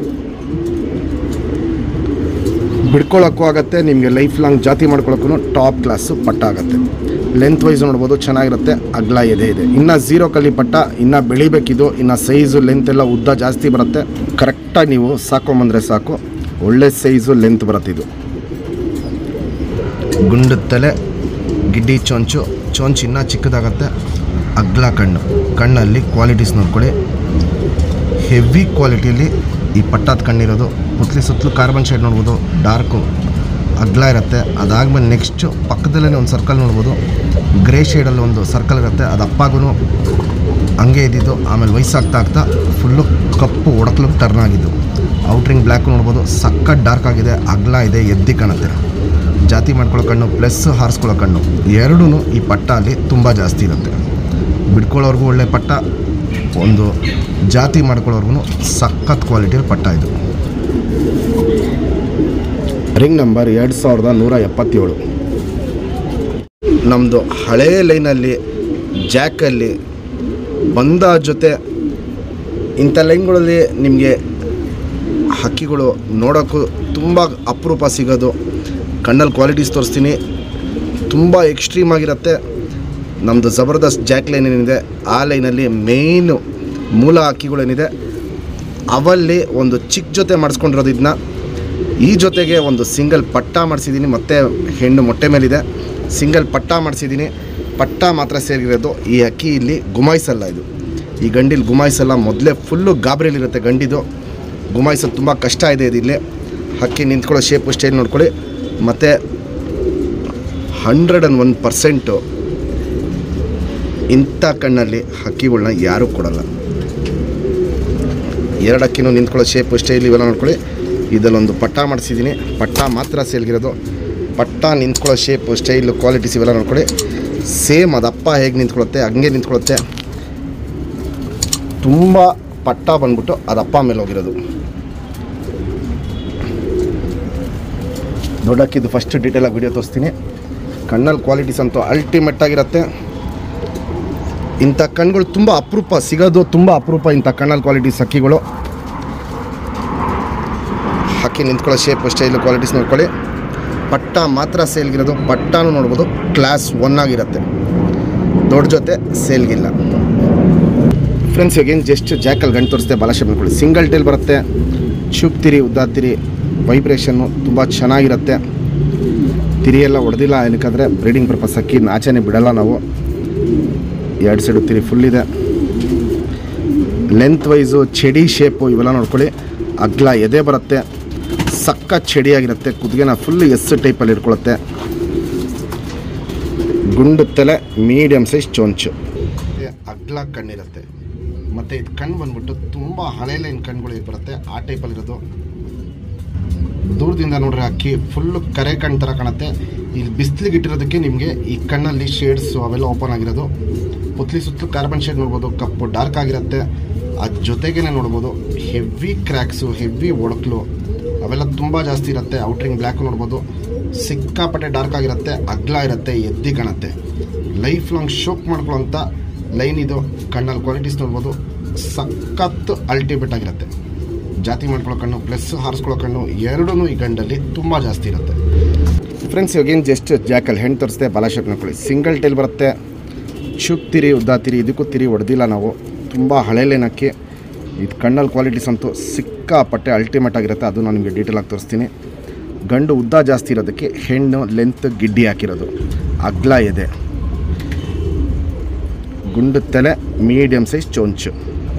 ಬಿಡ್ಕೊಳ್ಳೋಕ್ಕೂ ಆಗುತ್ತೆ, ನಿಮಗೆ ಲೈಫ್ ಲಾಂಗ್ ಜಾತಿ ಮಾಡ್ಕೊಳ್ಳೋಕ್ಕೂ ಟಾಪ್ ಕ್ಲಾಸು ಪಟ್ಟ ಆಗುತ್ತೆ. ಲೆಂತ್ ವೈಸ್ ನೋಡ್ಬೋದು, ಚೆನ್ನಾಗಿರುತ್ತೆ. ಅಗ್ಲ ಎದೆ ಇದೆ. ಇನ್ನು 0 ಕಲ್ಲಿ ಪಟ್ಟ ಇನ್ನು ಬೆಳಿಬೇಕಿದು. ಇನ್ನು ಸೈಜು ಲೆಂತ್ ಎಲ್ಲ ಉದ್ದ ಜಾಸ್ತಿ ಬರುತ್ತೆ. ಕರೆಕ್ಟಾಗಿ ನೀವು ಸಾಕೊಂಬಂದರೆ ಸಾಕು, ಒಳ್ಳೆ ಸೈಜು ಲೆಂತ್ ಬರುತ್ತೆ ಇದು. ಗುಂಡು ತಲೆ, ಗಿಡ್ಡಿ ಚೊಂಚು. ಚೊಂಚು ಇನ್ನೂ ಚಿಕ್ಕದಾಗತ್ತೆ. ಅಗ್ಲ ಕಣ್ಣು. ಕಣ್ಣಲ್ಲಿ ಕ್ವಾಲಿಟೀಸ್ ನೋಡ್ಕೊಳ್ಳಿ, ಹೆವಿ ಕ್ವಾಲಿಟಿಯಲ್ಲಿ ಈ ಪಟ್ಟದ ಕಣ್ಣಿರೋದು. ಸುತ್ತಲೂ ಕಾರ್ಬನ್ ಶೇಡ್ ನೋಡ್ಬೋದು, ಡಾರ್ಕು ಅಗಲ ಇರುತ್ತೆ. ಅದಾದ್ಮೇಲೆ ನೆಕ್ಸ್ಟು ಪಕ್ಕದಲ್ಲೇ ಒಂದು ಸರ್ಕಲ್ ನೋಡ್ಬೋದು, ಗ್ರೇ ಶೇಡಲ್ಲಿ ಒಂದು ಸರ್ಕಲ್ ಇರುತ್ತೆ, ಅದು ಅಪ್ಪಾಗೂ ಹಂಗೆ ಇದ್ದಿದ್ದು. ಆಮೇಲೆ ವಯಸ್ಸಾಗ್ತಾ ಆಗ್ತಾ ಫುಲ್ಲು ಕಪ್ಪು ಒಡಕ್ಲು ಟರ್ನ್ ಆಗಿದ್ದು. ಔಟ್ರಿಂಗ್ ಬ್ಲ್ಯಾಕ್ ನೋಡ್ಬೋದು, ಸಖತ್ ಡಾರ್ಕ್ ಆಗಿದೆ, ಅಗಲ ಇದೆ, ಎದ್ದಿ ಕಾಣುತ್ತೆ. ಜಾತಿ ಮಾಡ್ಕೊಳ್ಳೋ ಕಣ್ಣು ಪ್ಲಸ್ ಹಾರಿಸ್ಕೊಳ್ಳೋ ಕಣ್ಣು ಎರಡೂ ಈ ಪಟ್ಟ ಅಲ್ಲಿ ತುಂಬ ಜಾಸ್ತಿ ಇರುತ್ತೆ. ಬಿಡ್ಕೊಳ್ಳೋರ್ಗೂ ಒಳ್ಳೆ ಪಟ್ಟ, ಒಂದು ಜಾತಿ ಮಾಡ್ಕೊಳ್ಳೋರ್ಗು ಸಖತ್ ಕ್ವಾಲಿಟಿಯ ಪಟ್ಟ ಇದು. Ring number 2177. ನಮ್ಮದು ಹಳೇ ಲೈನಲ್ಲಿ ಜಾಕಲ್ಲಿ ಬಂದ ಜೊತೆ ಇಂಥ ಲೈನ್ಗಳಲ್ಲಿ ನಿಮಗೆ ಹಕ್ಕಿಗಳು ನೋಡೋಕ್ಕೂ ತುಂಬ ಅಪರೂಪ ಸಿಗೋದು. ಕಣ್ಣಲ್ಲಿ ಕ್ವಾಲಿಟೀಸ್ ತೋರಿಸ್ತೀನಿ, ತುಂಬ ಎಕ್ಸ್ಟ್ರೀಮ್ ಆಗಿರುತ್ತೆ. ನಮ್ಮದು ಜಬರ್ದಸ್ತ್ ಜಾಕ್ ಲೈನ್ ಏನಿದೆ ಆ ಲೈನಲ್ಲಿ ಮೇಯ್ನು ಮೂಲ ಹಕ್ಕಿಗಳೇನಿದೆ ಅವಲ್ಲಿ ಒಂದು ಚಿಕ್ಕ ಜೊತೆ ಮಾಡಿಸ್ಕೊಂಡಿರೋದು. ಇದನ್ನ ಈ ಜೊತೆಗೆ ಒಂದು ಸಿಂಗಲ್ ಪಟ್ಟ ಮಾಡಿಸಿದ್ದೀನಿ, ಮತ್ತು ಹೆಣ್ಣು ಮೊಟ್ಟೆ ಮೇಲಿದೆ, ಸಿಂಗಲ್ ಪಟ್ಟ ಮಾಡಿಸಿದ್ದೀನಿ. ಪಟ್ಟ ಮಾತ್ರ ಸೇರಿರೋದು. ಈ ಹಕ್ಕಿ ಇಲ್ಲಿ ಗುಮಾಯಿಸಲ್ಲ, ಇದು ಈ ಗಂಡಿಲಿ ಗುಮಾಯಿಸಲ್ಲ. ಮೊದಲೇ ಫುಲ್ಲು ಗಾಬರಿಯಲ್ಲಿರುತ್ತೆ ಗಂಡಿದು, ಗುಮಾಯಿಸೋದು ತುಂಬ ಕಷ್ಟ ಇದೆ. ಇದಿಲ್ಲೇ ಹಕ್ಕಿ ನಿಂತ್ಕೊಳ್ಳೋ ಶೇಪು ಸ್ಟೈಲ್ ನೋಡ್ಕೊಳ್ಳಿ. ಮತ್ತು 101% ಇಂಥ ಕಣ್ಣಲ್ಲಿ ಹಕ್ಕಿಗಳನ್ನ ಯಾರೂ ಕೊಡಲ್ಲ. ಎರಡು ಹಕ್ಕಿನೂ ನಿಂತ್ಕೊಳ್ಳೋ ಶೇಪು ಸ್ಟೈಲ್ ಇವೆಲ್ಲ ನೋಡ್ಕೊಳ್ಳಿ. ಇದರಲ್ಲೊಂದು ಪಟ್ಟ ಮಾಡಿಸಿದ್ದೀನಿ, ಪಟ್ಟ ಮಾತ್ರ ಸೇಲ್ಗಿರೋದು. ಪಟ್ಟ ನಿಂತ್ಕೊಳ್ಳೋ ಶೇಪು ಸ್ಟೈಲು ಕ್ವಾಲಿಟೀಸ್ ಇವೆಲ್ಲ ನೋಡ್ಕೊಳ್ಳಿ. ಸೇಮ್ ಅದಪ್ಪ ಹೇಗೆ ನಿಂತ್ಕೊಳ್ಳುತ್ತೆ ಹಂಗೆ ನಿಂತ್ಕೊಳ್ಳುತ್ತೆ. ತುಂಬ ಪಟ್ಟ ಬಂದ್ಬಿಟ್ಟು ಅದಪ್ಪ ಮೇಲೆ ಹೋಗಿರೋದು. ದೊಡ್ಡಕ್ಕಿದ್ದು ಫಸ್ಟ್ ಡೀಟೇಲಾಗಿ ವಿಡಿಯೋ ತೋರಿಸ್ತೀನಿ. ಕಣ್ಣಲ್ಲಿ ಕ್ವಾಲಿಟೀಸ್ ಅಂತೂ ಅಲ್ಟಿಮೇಟ್ ಆಗಿರುತ್ತೆ. ಇಂಥ ಕಣ್ಣುಗಳು ತುಂಬ ಅಪರೂಪ ಸಿಗೋದು, ತುಂಬ ಅಪರೂಪ ಇಂಥ ಕಣ್ಣಲ್ಲಿ ಕ್ವಾಲಿಟೀಸ್ ಹಕ್ಕಿಗಳು. ಹಕ್ಕಿ ನಿಂತ್ಕೊಳ್ಳೋ ಶೇಪ್ ಸ್ಟೈಲು ಕ್ವಾಲಿಟೀಸ್ ನೋಡ್ಕೊಳ್ಳಿ. ಪಟ್ಟ ಮಾತ್ರ ಸೇಲ್ಗಿರೋದು. ಪಟ್ಟನೂ ನೋಡ್ಬೋದು, ಕ್ಲಾಸ್ 1 ಆಗಿರುತ್ತೆ. ದೊಡ್ಡ ಜೊತೆ ಸೇಲ್ಗಿಲ್ಲ. ಫ್ರೆಂಡ್ಸ್ ಇವಾಗೇನು ಜಸ್ಟ್ ಜಾಕಲ್ಲಿ ಗಂಟು ತೋರಿಸ್ದೆ ಬಾಲಾಶೇಪ್ ನೋಡ್ಕೊಳ್ಳಿ. ಸಿಂಗಲ್ ಟೇಲ್ ಬರುತ್ತೆ, ಚೂಪ್ ತಿರಿ ಉದ್ದ ತಿರಿ, ವೈಬ್ರೇಷನ್ನು ತುಂಬ ಚೆನ್ನಾಗಿರುತ್ತೆ. ತಿರಿಯೆಲ್ಲ ಹೊಡೆದಿಲ್ಲ, ಏನಕ್ಕಾದರೆ ಬ್ರೀಡಿಂಗ್ ಪರ್ಪಸ್ ಹಕ್ಕಿ ಆಚೆನೇ ಬಿಡಲ್ಲ ನಾವು. 2 ಸೈಡು ತಿರಿ ಫುಲ್ ಇದೆ. ಲೆಂತ್ ವೈಸು ಚೆಡಿ ಶೇಪು ಇವೆಲ್ಲ ನೋಡ್ಕೊಳ್ಳಿ. ಅಗ್ಲ ಎದೆ ಬರುತ್ತೆ, ಸಖತ್ ಚೆಡಿಯಾಗಿರುತ್ತೆ. ಕುದಿಗೆನ ಫುಲ್ ಎಸ್ ಟೈಪಲ್ಲಿ ಇಟ್ಕೊಳ್ಳುತ್ತೆ. ಗುಂಡು ತಲೆ, ಮೀಡಿಯಮ್ ಸೈಜ್ ಚೊಂಚು, ಅಗ್ಲ ಕಣ್ಣಿರುತ್ತೆ. ಮತ್ತು ಇದು ಕಣ್ಣು ಬಂದ್ಬಿಟ್ಟು ತುಂಬ ಹಳೆ ಲೈನ್ ಕಣ್ಗಳು ಬರುತ್ತೆ, ಆ ಟೈಪಲ್ಲಿರೋದು. ದೂರದಿಂದ ನೋಡ್ರೆ ಅಕ್ಕಿ ಫುಲ್ಲು ಕರೆ ಕಣ್ಣು ಥರ ಕಾಣುತ್ತೆ. ಇಲ್ಲಿ ಬಿಸಿಲಿಗೆ ಇಟ್ಟಿರೋದಕ್ಕೆ ನಿಮಗೆ ಈ ಕಣ್ಣಲ್ಲಿ ಶೇಡ್ಸು ಅವೆಲ್ಲ ಓಪನ್ ಆಗಿರೋದು. ಪುತ್ಲಿ ಸುತ್ತಲೂ ಕಾರ್ಬನ್ ಶೇಡ್ ನೋಡ್ಬೋದು, ಕಪ್ಪು ಡಾರ್ಕ್ ಆಗಿರುತ್ತೆ. ಅದ್ರ ಜೊತೆಗೇ ನೋಡ್ಬೋದು ಹೆವಿ ಕ್ರ್ಯಾಕ್ಸು, ಹೆವಿ ಒಡಕ್ಲು ಅವೆಲ್ಲ ತುಂಬ ಜಾಸ್ತಿ ಇರುತ್ತೆ. ಔಟ್ರಿಂಗ್ ಬ್ಲ್ಯಾಕ್ ನೋಡ್ಬೋದು, ಸಿಕ್ಕಾಪಟ್ಟೆ ಡಾರ್ಕ್ ಆಗಿರುತ್ತೆ, ಅಗ್ಲ ಇರುತ್ತೆ, ಎದ್ದಿ ಕಾಣುತ್ತೆ. ಲೈಫ್ ಲಾಂಗ್ ಶೋಕ್ ಮಾಡ್ಕೊಳ್ಳೋಂಥ ಲೈನ್ ಇದು. ಕಣ್ಣಲ್ಲಿ ಕ್ವಾಲಿಟೀಸ್ ನೋಡ್ಬೋದು, ಸಖತ್ತು ಅಲ್ಟಿಮೇಟ್ ಆಗಿರುತ್ತೆ. ಜಾತಿ ಮಾಡ್ಕೊಳ್ಳೋ ಕಣ್ಣು ಪ್ಲಸ್ ಹಾರಿಸ್ಕೊಳ್ಳೋ ಕಣ್ಣು ಎರಡೂ ಈ ಗಂಡಲ್ಲಿ ತುಂಬ ಜಾಸ್ತಿ ಇರುತ್ತೆ. ಫ್ರೆಂಡ್ಸ್ ಇವಾಗೇನು ಜಸ್ಟ್ ಜಾಕಲ್ಲಿ ಹೆಣ್ಣು ತೋರಿಸ್ದೆ ಬಾಲಾಶೇಪ್ ನೋಡ್ಕೊಳ್ಳಿ. ಸಿಂಗಲ್ ಟೈಲ್ ಬರುತ್ತೆ, ಚುಪ್ ತಿರಿ ಉದ್ದ ತಿರಿ, ಇದಕ್ಕೂ ತಿರಿ ಹೊಡೆದಿಲ್ಲ ನಾವು. ತುಂಬ ಹಳೆ ಲೈನ್ ಅಕ್ಕಿ. ಇದು ಕಣ್ಣಲ್ಲಿ ಕ್ವಾಲಿಟೀಸ್ ಅಂತೂ ಸಿಕ್ಕಾಪಟ್ಟೆ ಅಲ್ಟಿಮೇಟ್ ಆಗಿರುತ್ತೆ. ಅದು ನಾನು ನಿಮಗೆ ಡೀಟೇಲಾಗಿ ತೋರಿಸ್ತೀನಿ. ಗಂಡು ಉದ್ದ ಜಾಸ್ತಿ ಇರೋದಕ್ಕೆ ಹೆಣ್ಣು ಲೆಂತ್ ಗಿಡ್ಡಿ ಹಾಕಿರೋದು. ಅಗ್ಲ ಇದೆ, ಗುಂಡು ತಲೆ, ಮೀಡಿಯಮ್ ಸೈಜ್ ಚೊಂಚು.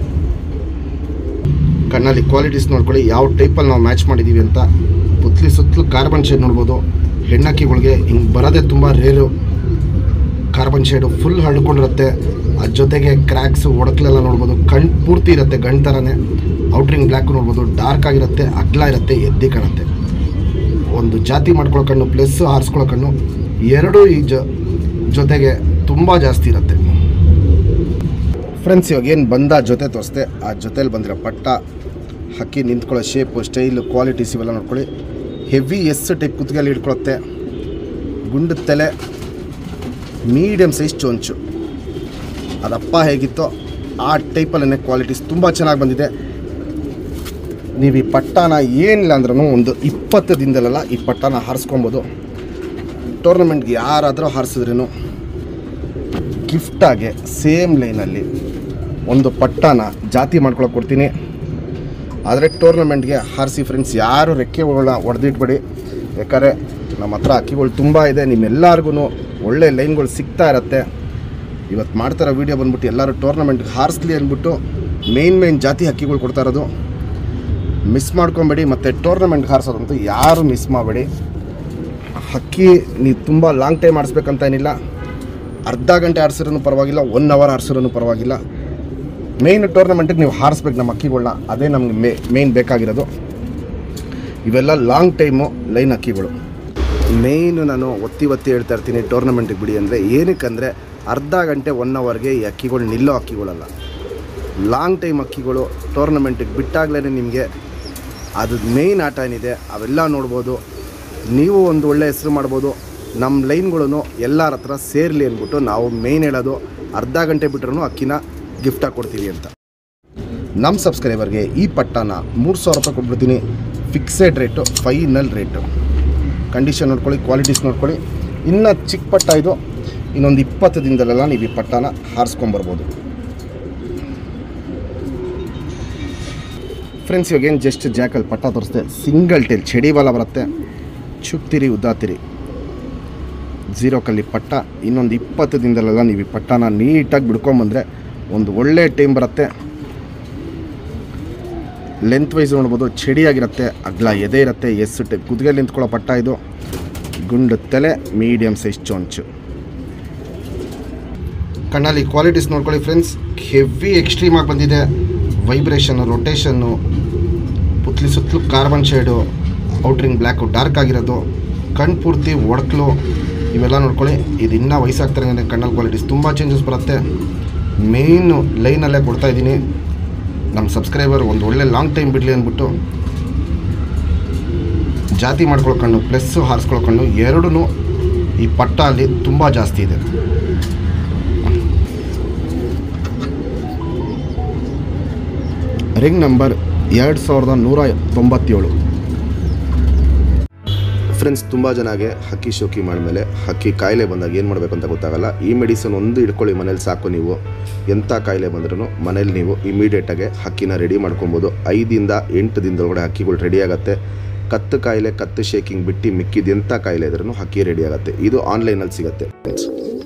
ಕಣ್ಣಲ್ಲಿ ಕ್ವಾಲಿಟೀಸ್ ನೋಡ್ಕೊಳ್ಳಿ, ಯಾವ ಟೈಪಲ್ಲಿ ನಾವು ಮ್ಯಾಚ್ ಮಾಡಿದ್ದೀವಿ ಅಂತ. ಪುತ್ಲಿ ಸುತ್ತಲೂ ಕಾರ್ಬನ್ ಶೇಡ್ ನೋಡ್ಬೋದು. ಹೆಣ್ಣಕ್ಕಿಗಳಿಗೆ ಹಿಂಗೆ ಬರೋದೇ ತುಂಬ ರೇರು. ಕಾರ್ಬನ್ ಶೇಡು ಫುಲ್ ಹರಡ್ಕೊಂಡಿರುತ್ತೆ. ಅದ್ರ ಜೊತೆಗೆ ಕ್ರ್ಯಾಕ್ಸು ಒಡಕ್ಲೆಲ್ಲ ನೋಡ್ಬೋದು. ಕಣ್ಣು ಪೂರ್ತಿ ಇರುತ್ತೆ ಗಂಡು ಥರನೇ. ಔಟ್ರಿಂಗ್ ಬ್ಲ್ಯಾಕ್ ನೋಡ್ಬೋದು, ಡಾರ್ಕ್ ಆಗಿರುತ್ತೆ, ಅಗ್ಲ ಇರುತ್ತೆ, ಎದ್ದಿ ಕಾಣುತ್ತೆ. ಒಂದು ಜಾತಿ ಮಾಡ್ಕೊಳ್ಳೋ ಕಣ್ಣು ಪ್ಲಸ್ ಹಾರಿಸ್ಕೊಳ್ಳೋ ಕಣ್ಣು ಎರಡೂ ಈ ಜೊತೆಗೆ ತುಂಬ ಜಾಸ್ತಿ ಇರುತ್ತೆ. ಫ್ರೆಂಡ್ಸ್ ಇವಾಗ ಏನು ಬಂದ ಜೊತೆ ತೋರಿಸ್ದೆ, ಆ ಜೊತೆಲಿ ಬಂದಿರೋ ಪಟ್ಟ, ಹಕ್ಕಿ ನಿಂತ್ಕೊಳ್ಳೋ ಶೇಪು ಸ್ಟೈಲು ಕ್ವಾಲಿಟೀಸ್ ಇವೆಲ್ಲ ನೋಡ್ಕೊಳ್ಳಿ. ಹೆವಿ ಎಸ್ ಟೈಪ್ ಕುತ್ತಿಗೆಯಲ್ಲಿ ಇಟ್ಕೊಳ್ಳುತ್ತೆ. ಗುಂಡು ತಲೆ, ಮೀಡಿಯಮ್ ಸೈಜ್ ಚೊಂಚು. ಅದಪ್ಪ ಹೇಗಿತ್ತೋ ಆ ಟೈಪಲ್ಲೇ ಕ್ವಾಲಿಟೀಸ್ ತುಂಬ ಚೆನ್ನಾಗಿ ಬಂದಿದೆ. ನೀವು ಈ ಪಟ್ಟನ ಏನಿಲ್ಲ ಅಂದ್ರೂ ಒಂದು 20 ದಿನದಲ್ಲೆಲ್ಲ ಈ ಪಟ್ಟನ ಹಾರಿಸ್ಕೊಬೋದು. ಟೂರ್ನಮೆಂಟ್ಗೆ ಯಾರಾದರೂ ಹಾರಿಸಿದ್ರೂ ಗಿಫ್ಟಾಗೆ ಸೇಮ್ ಲೈನಲ್ಲಿ ಒಂದು ಪಟ್ಟನ ಜಾತಿ ಮಾಡ್ಕೊಳಕ್ಕೆ ಕೊಡ್ತೀನಿ. ಆದರೆ ಟೂರ್ನಮೆಂಟ್ಗೆ ಹಾರಿಸಿ ಫ್ರೆಂಡ್ಸ್, ಯಾರು ರೆಕ್ಕೆಗಳನ್ನ ಹೊಡೆದಿಟ್ಬೇಡಿ. ಯಾಕಂದರೆ ನಮ್ಮ ಹತ್ರ ಹಕ್ಕಿಗಳು ತುಂಬ ಇದೆ, ನಿಮ್ಮೆಲ್ಲರಿಗೂ ಒಳ್ಳೆ ಲೈನ್ಗಳು ಸಿಗ್ತಾ ಇರುತ್ತೆ. ಇವತ್ತು ಮಾಡ್ತಾರೋ ವೀಡಿಯೋ ಬಂದ್ಬಿಟ್ಟು ಎಲ್ಲರೂ ಟೂರ್ನಮೆಂಟ್ಗೆ ಹಾರಿಸ್ಲಿ ಅಂದ್ಬಿಟ್ಟು ಮೇನ್ ಜಾತಿ ಹಕ್ಕಿಗಳು ಕೊಡ್ತಾ ಇರೋದು. ಮಿಸ್ ಮಾಡ್ಕೊಬೇಡಿ. ಮತ್ತು ಟೂರ್ನಮೆಂಟ್ಗೆ ಹಾರಿಸೋದಂತೂ ಯಾರು ಮಿಸ್ ಮಾಡಬೇಡಿ. ಹಕ್ಕಿ ನೀವು ತುಂಬ ಲಾಂಗ್ ಟೈಮ್ ಆಡಿಸ್ಬೇಕಂತ ಏನಿಲ್ಲ, ಅರ್ಧ ಗಂಟೆ ಆಡಿಸಿದ್ರೂ ಪರವಾಗಿಲ್ಲ, 1 ಅವರ್ ಆಡಿಸಿದ್ರೂ ಪರವಾಗಿಲ್ಲ. ಮೇಯ್ನ್ ಟೂರ್ನಮೆಂಟಿಗೆ ನೀವು ಹಾರಿಸ್ಬೇಕು ನಮ್ಮ ಹಕ್ಕಿಗಳನ್ನ, ಅದೇ ನಮಗೆ ಮೇಯ್ನ್ ಬೇಕಾಗಿರೋದು. ಇವೆಲ್ಲ ಲಾಂಗ್ ಟೈಮು ಲೈನ್ ಹಕ್ಕಿಗಳು. ಮೇಯ್ನು ನಾನು ಒತ್ತಿ ಹೇಳ್ತಾ ಇರ್ತೀನಿ, ಟೂರ್ನಮೆಂಟಿಗೆ ಬಿಡಿ ಅಂದರೆ ಏನಕ್ಕಂದರೆ ಅರ್ಧ ಗಂಟೆ 1 ಅವರ್ಗೆ ಈ ಹಕ್ಕಿಗಳು ನಿಲ್ಲೋ ಹಕ್ಕಿಗಳಲ್ಲ. ಲಾಂಗ್ ಟೈಮ್ ಹಕ್ಕಿಗಳು ಟೂರ್ನಮೆಂಟಿಗೆ ಬಿಟ್ಟಾಗಲೇ ನಿಮಗೆ ಅದು ಮೇಯ್ನ್ ಆಟ ಏನಿದೆ ಅವೆಲ್ಲ ನೋಡ್ಬೋದು. ನೀವು ಒಂದು ಒಳ್ಳೆ ಹೆಸರು ಮಾಡ್ಬೋದು. ನಮ್ಮ ಲೈನ್ಗಳೂ ಎಲ್ಲರ ಹತ್ರ ಸೇರಲಿ ಅಂದ್ಬಿಟ್ಟು ನಾವು ಮೇಯ್ನ್ ಹೇಳೋದು, ಅರ್ಧ ಗಂಟೆ ಬಿಟ್ರೂ ಅಕ್ಕಿನ ಗಿಫ್ಟಾಗಿ ಕೊಡ್ತೀವಿ ಅಂತ. ನಮ್ಮ ಸಬ್ಸ್ಕ್ರೈಬರ್ಗೆ ಈ ಪಟ್ಟಾನ 3000 ರೂಪಾಯಿ ಕೊಟ್ಬಿಡ್ತೀನಿ. Fixed rate, final rate. Condition ನೋಡ್ಕೊಳ್ಳಿ, ಕ್ವಾಲಿಟೀಸ್ ನೋಡ್ಕೊಳ್ಳಿ. ಇನ್ನು ಚಿಕ್ಕ ಪಟ್ಟ ಇದು, ಇನ್ನೊಂದು 20 ದಿನದಲ್ಲೆಲ್ಲ ನೀವು ಈ ಪಟ್ಟಾನ ಹಾರಿಸ್ಕೊಂಬರ್ಬೋದು. ಫ್ರೆಂಡ್ಸ್, ಇವಾಗೇನು ಜಸ್ಟ್ ಜಾಕಲ್ಲಿ ಪಟ್ಟ ತೋರಿಸ್ದೆ. ಸಿಂಗಲ್ ಟೇಲ್ ಚಡಿ ಬಾಲ ಬರುತ್ತೆ, ಚುಪ್ತಿರಿ ಉದ್ದಾತಿರಿ 0 ಕಲ್ಲಿ ಪಟ್ಟ. ಇನ್ನೊಂದು 20 ದಿನದಲ್ಲೆಲ್ಲ ನೀವು ಈ ಪಟ್ಟಾನ ನೀಟಾಗಿ ಬಿಡ್ಕೊಂಬಂದರೆ ಒಂದು ಒಳ್ಳೆ ಟೈಮ್ ಬರುತ್ತೆ. ಲೆಂತ್ ವೈಸ್ ನೋಡ್ಬೋದು, ಚಡಿಯಾಗಿರುತ್ತೆ, ಅಗ್ಲ ಎದೆ ಇರುತ್ತೆ, ಎಸ್ಸುಟ್ಟೆ ಕುದುಗೆಯಲ್ಲಿ ನಿಂತ್ಕೊಳ್ಳೋ ಪಟ್ಟ ಇದು. ಗುಂಡು ತಲೆ, ಮೀಡಿಯಮ್ ಸೈಜ್ ಚೊಂಚು. ಕಣ್ಣಲ್ಲಿ ಕ್ವಾಲಿಟೀಸ್ ನೋಡ್ಕೊಳ್ಳಿ ಫ್ರೆಂಡ್ಸ್. ಹೆವಿ ಎಕ್ಸ್ಟ್ರೀಮಾಗಿ ಬಂದಿದೆ. ವೈಬ್ರೇಷನ್ನು, ರೊಟೇಷನ್ನು, ಪುತ್ಲಿ ಸುತ್ತಲೂ carbon shade, outer ring black dark ಆಗಿರೋದು, ಕಣ್ಣು ಪೂರ್ತಿ ಒಡಕಲು, ಇವೆಲ್ಲ ನೋಡ್ಕೊಳ್ಳಿ. ಇದು ಇನ್ನೂ ವಯಸ್ಸಾಗ್ತಾರೆ ಕಣ್ಣಲ್ಲಿ ಕ್ವಾಲಿಟೀಸ್ ತುಂಬ ಚೇಂಜಸ್ ಬರುತ್ತೆ. ಮೇಯ್ನು ಲೈನಲ್ಲೇ ಕೊಡ್ತಾಯಿದ್ದೀನಿ. ನಮ್ಮ ಸಬ್ಸ್ಕ್ರೈಬರ್ ಒಂದು ಒಳ್ಳೆ ಲಾಂಗ್ ಟೈಮ್ ಬಿಡಲಿ ಅಂದ್ಬಿಟ್ಟು ಜಾತಿ ಮಾಡ್ಕೊಳ್ಳೋ ಕಣ್ಣು ಪ್ಲಸ್ ಹಾರಿಸ್ಕೊಳ್ಳೋ ಕಣ್ಣು ಎರಡೂ ಈ ಪಟ್ಟ ಅಲ್ಲಿ ತುಂಬ ಜಾಸ್ತಿ ಇದೆ. Ring number 2197. ಫ್ರೆಂಡ್ಸ್, ತುಂಬ ಜನಗೆ ಹಕ್ಕಿ ಶೋಕಿ ಮಾಡಿದ್ಮೇಲೆ ಹಕ್ಕಿ ಕಾಯಿಲೆ ಬಂದಾಗ ಏನು ಮಾಡಬೇಕು ಅಂತ ಗೊತ್ತಾಗಲ್ಲ. ಈ ಮೆಡಿಸನ್ ಒಂದು ಇಟ್ಕೊಳ್ಳಿ ಮನೇಲಿ ಸಾಕು. ನೀವು ಎಂಥ ಕಾಯಿಲೆ ಬಂದ್ರೂ ಮನೇಲಿ ನೀವು ಇಮಿಡಿಯೇಟಾಗಿ ಹಕ್ಕಿನ ರೆಡಿ ಮಾಡ್ಕೊಬೋದು. 5 ರಿಂದ 8 ದಿನದೊಳಗಡೆ ಹಕ್ಕಿಗಳು ರೆಡಿ ಆಗುತ್ತೆ. ಕತ್ತು ಕಾಯಿಲೆ, ಕತ್ತು ಶೇಕಿಂಗ್ ಬಿಟ್ಟು ಮಿಕ್ಕಿದ ಎಂಥ ಕಾಯಿಲೆ ಇದ್ರೂ ಹಕ್ಕಿ ರೆಡಿ ಆಗುತ್ತೆ. ಇದು ಆನ್ಲೈನಲ್ಲಿ ಸಿಗುತ್ತೆ ಫ್ರೆಂಡ್ಸ್.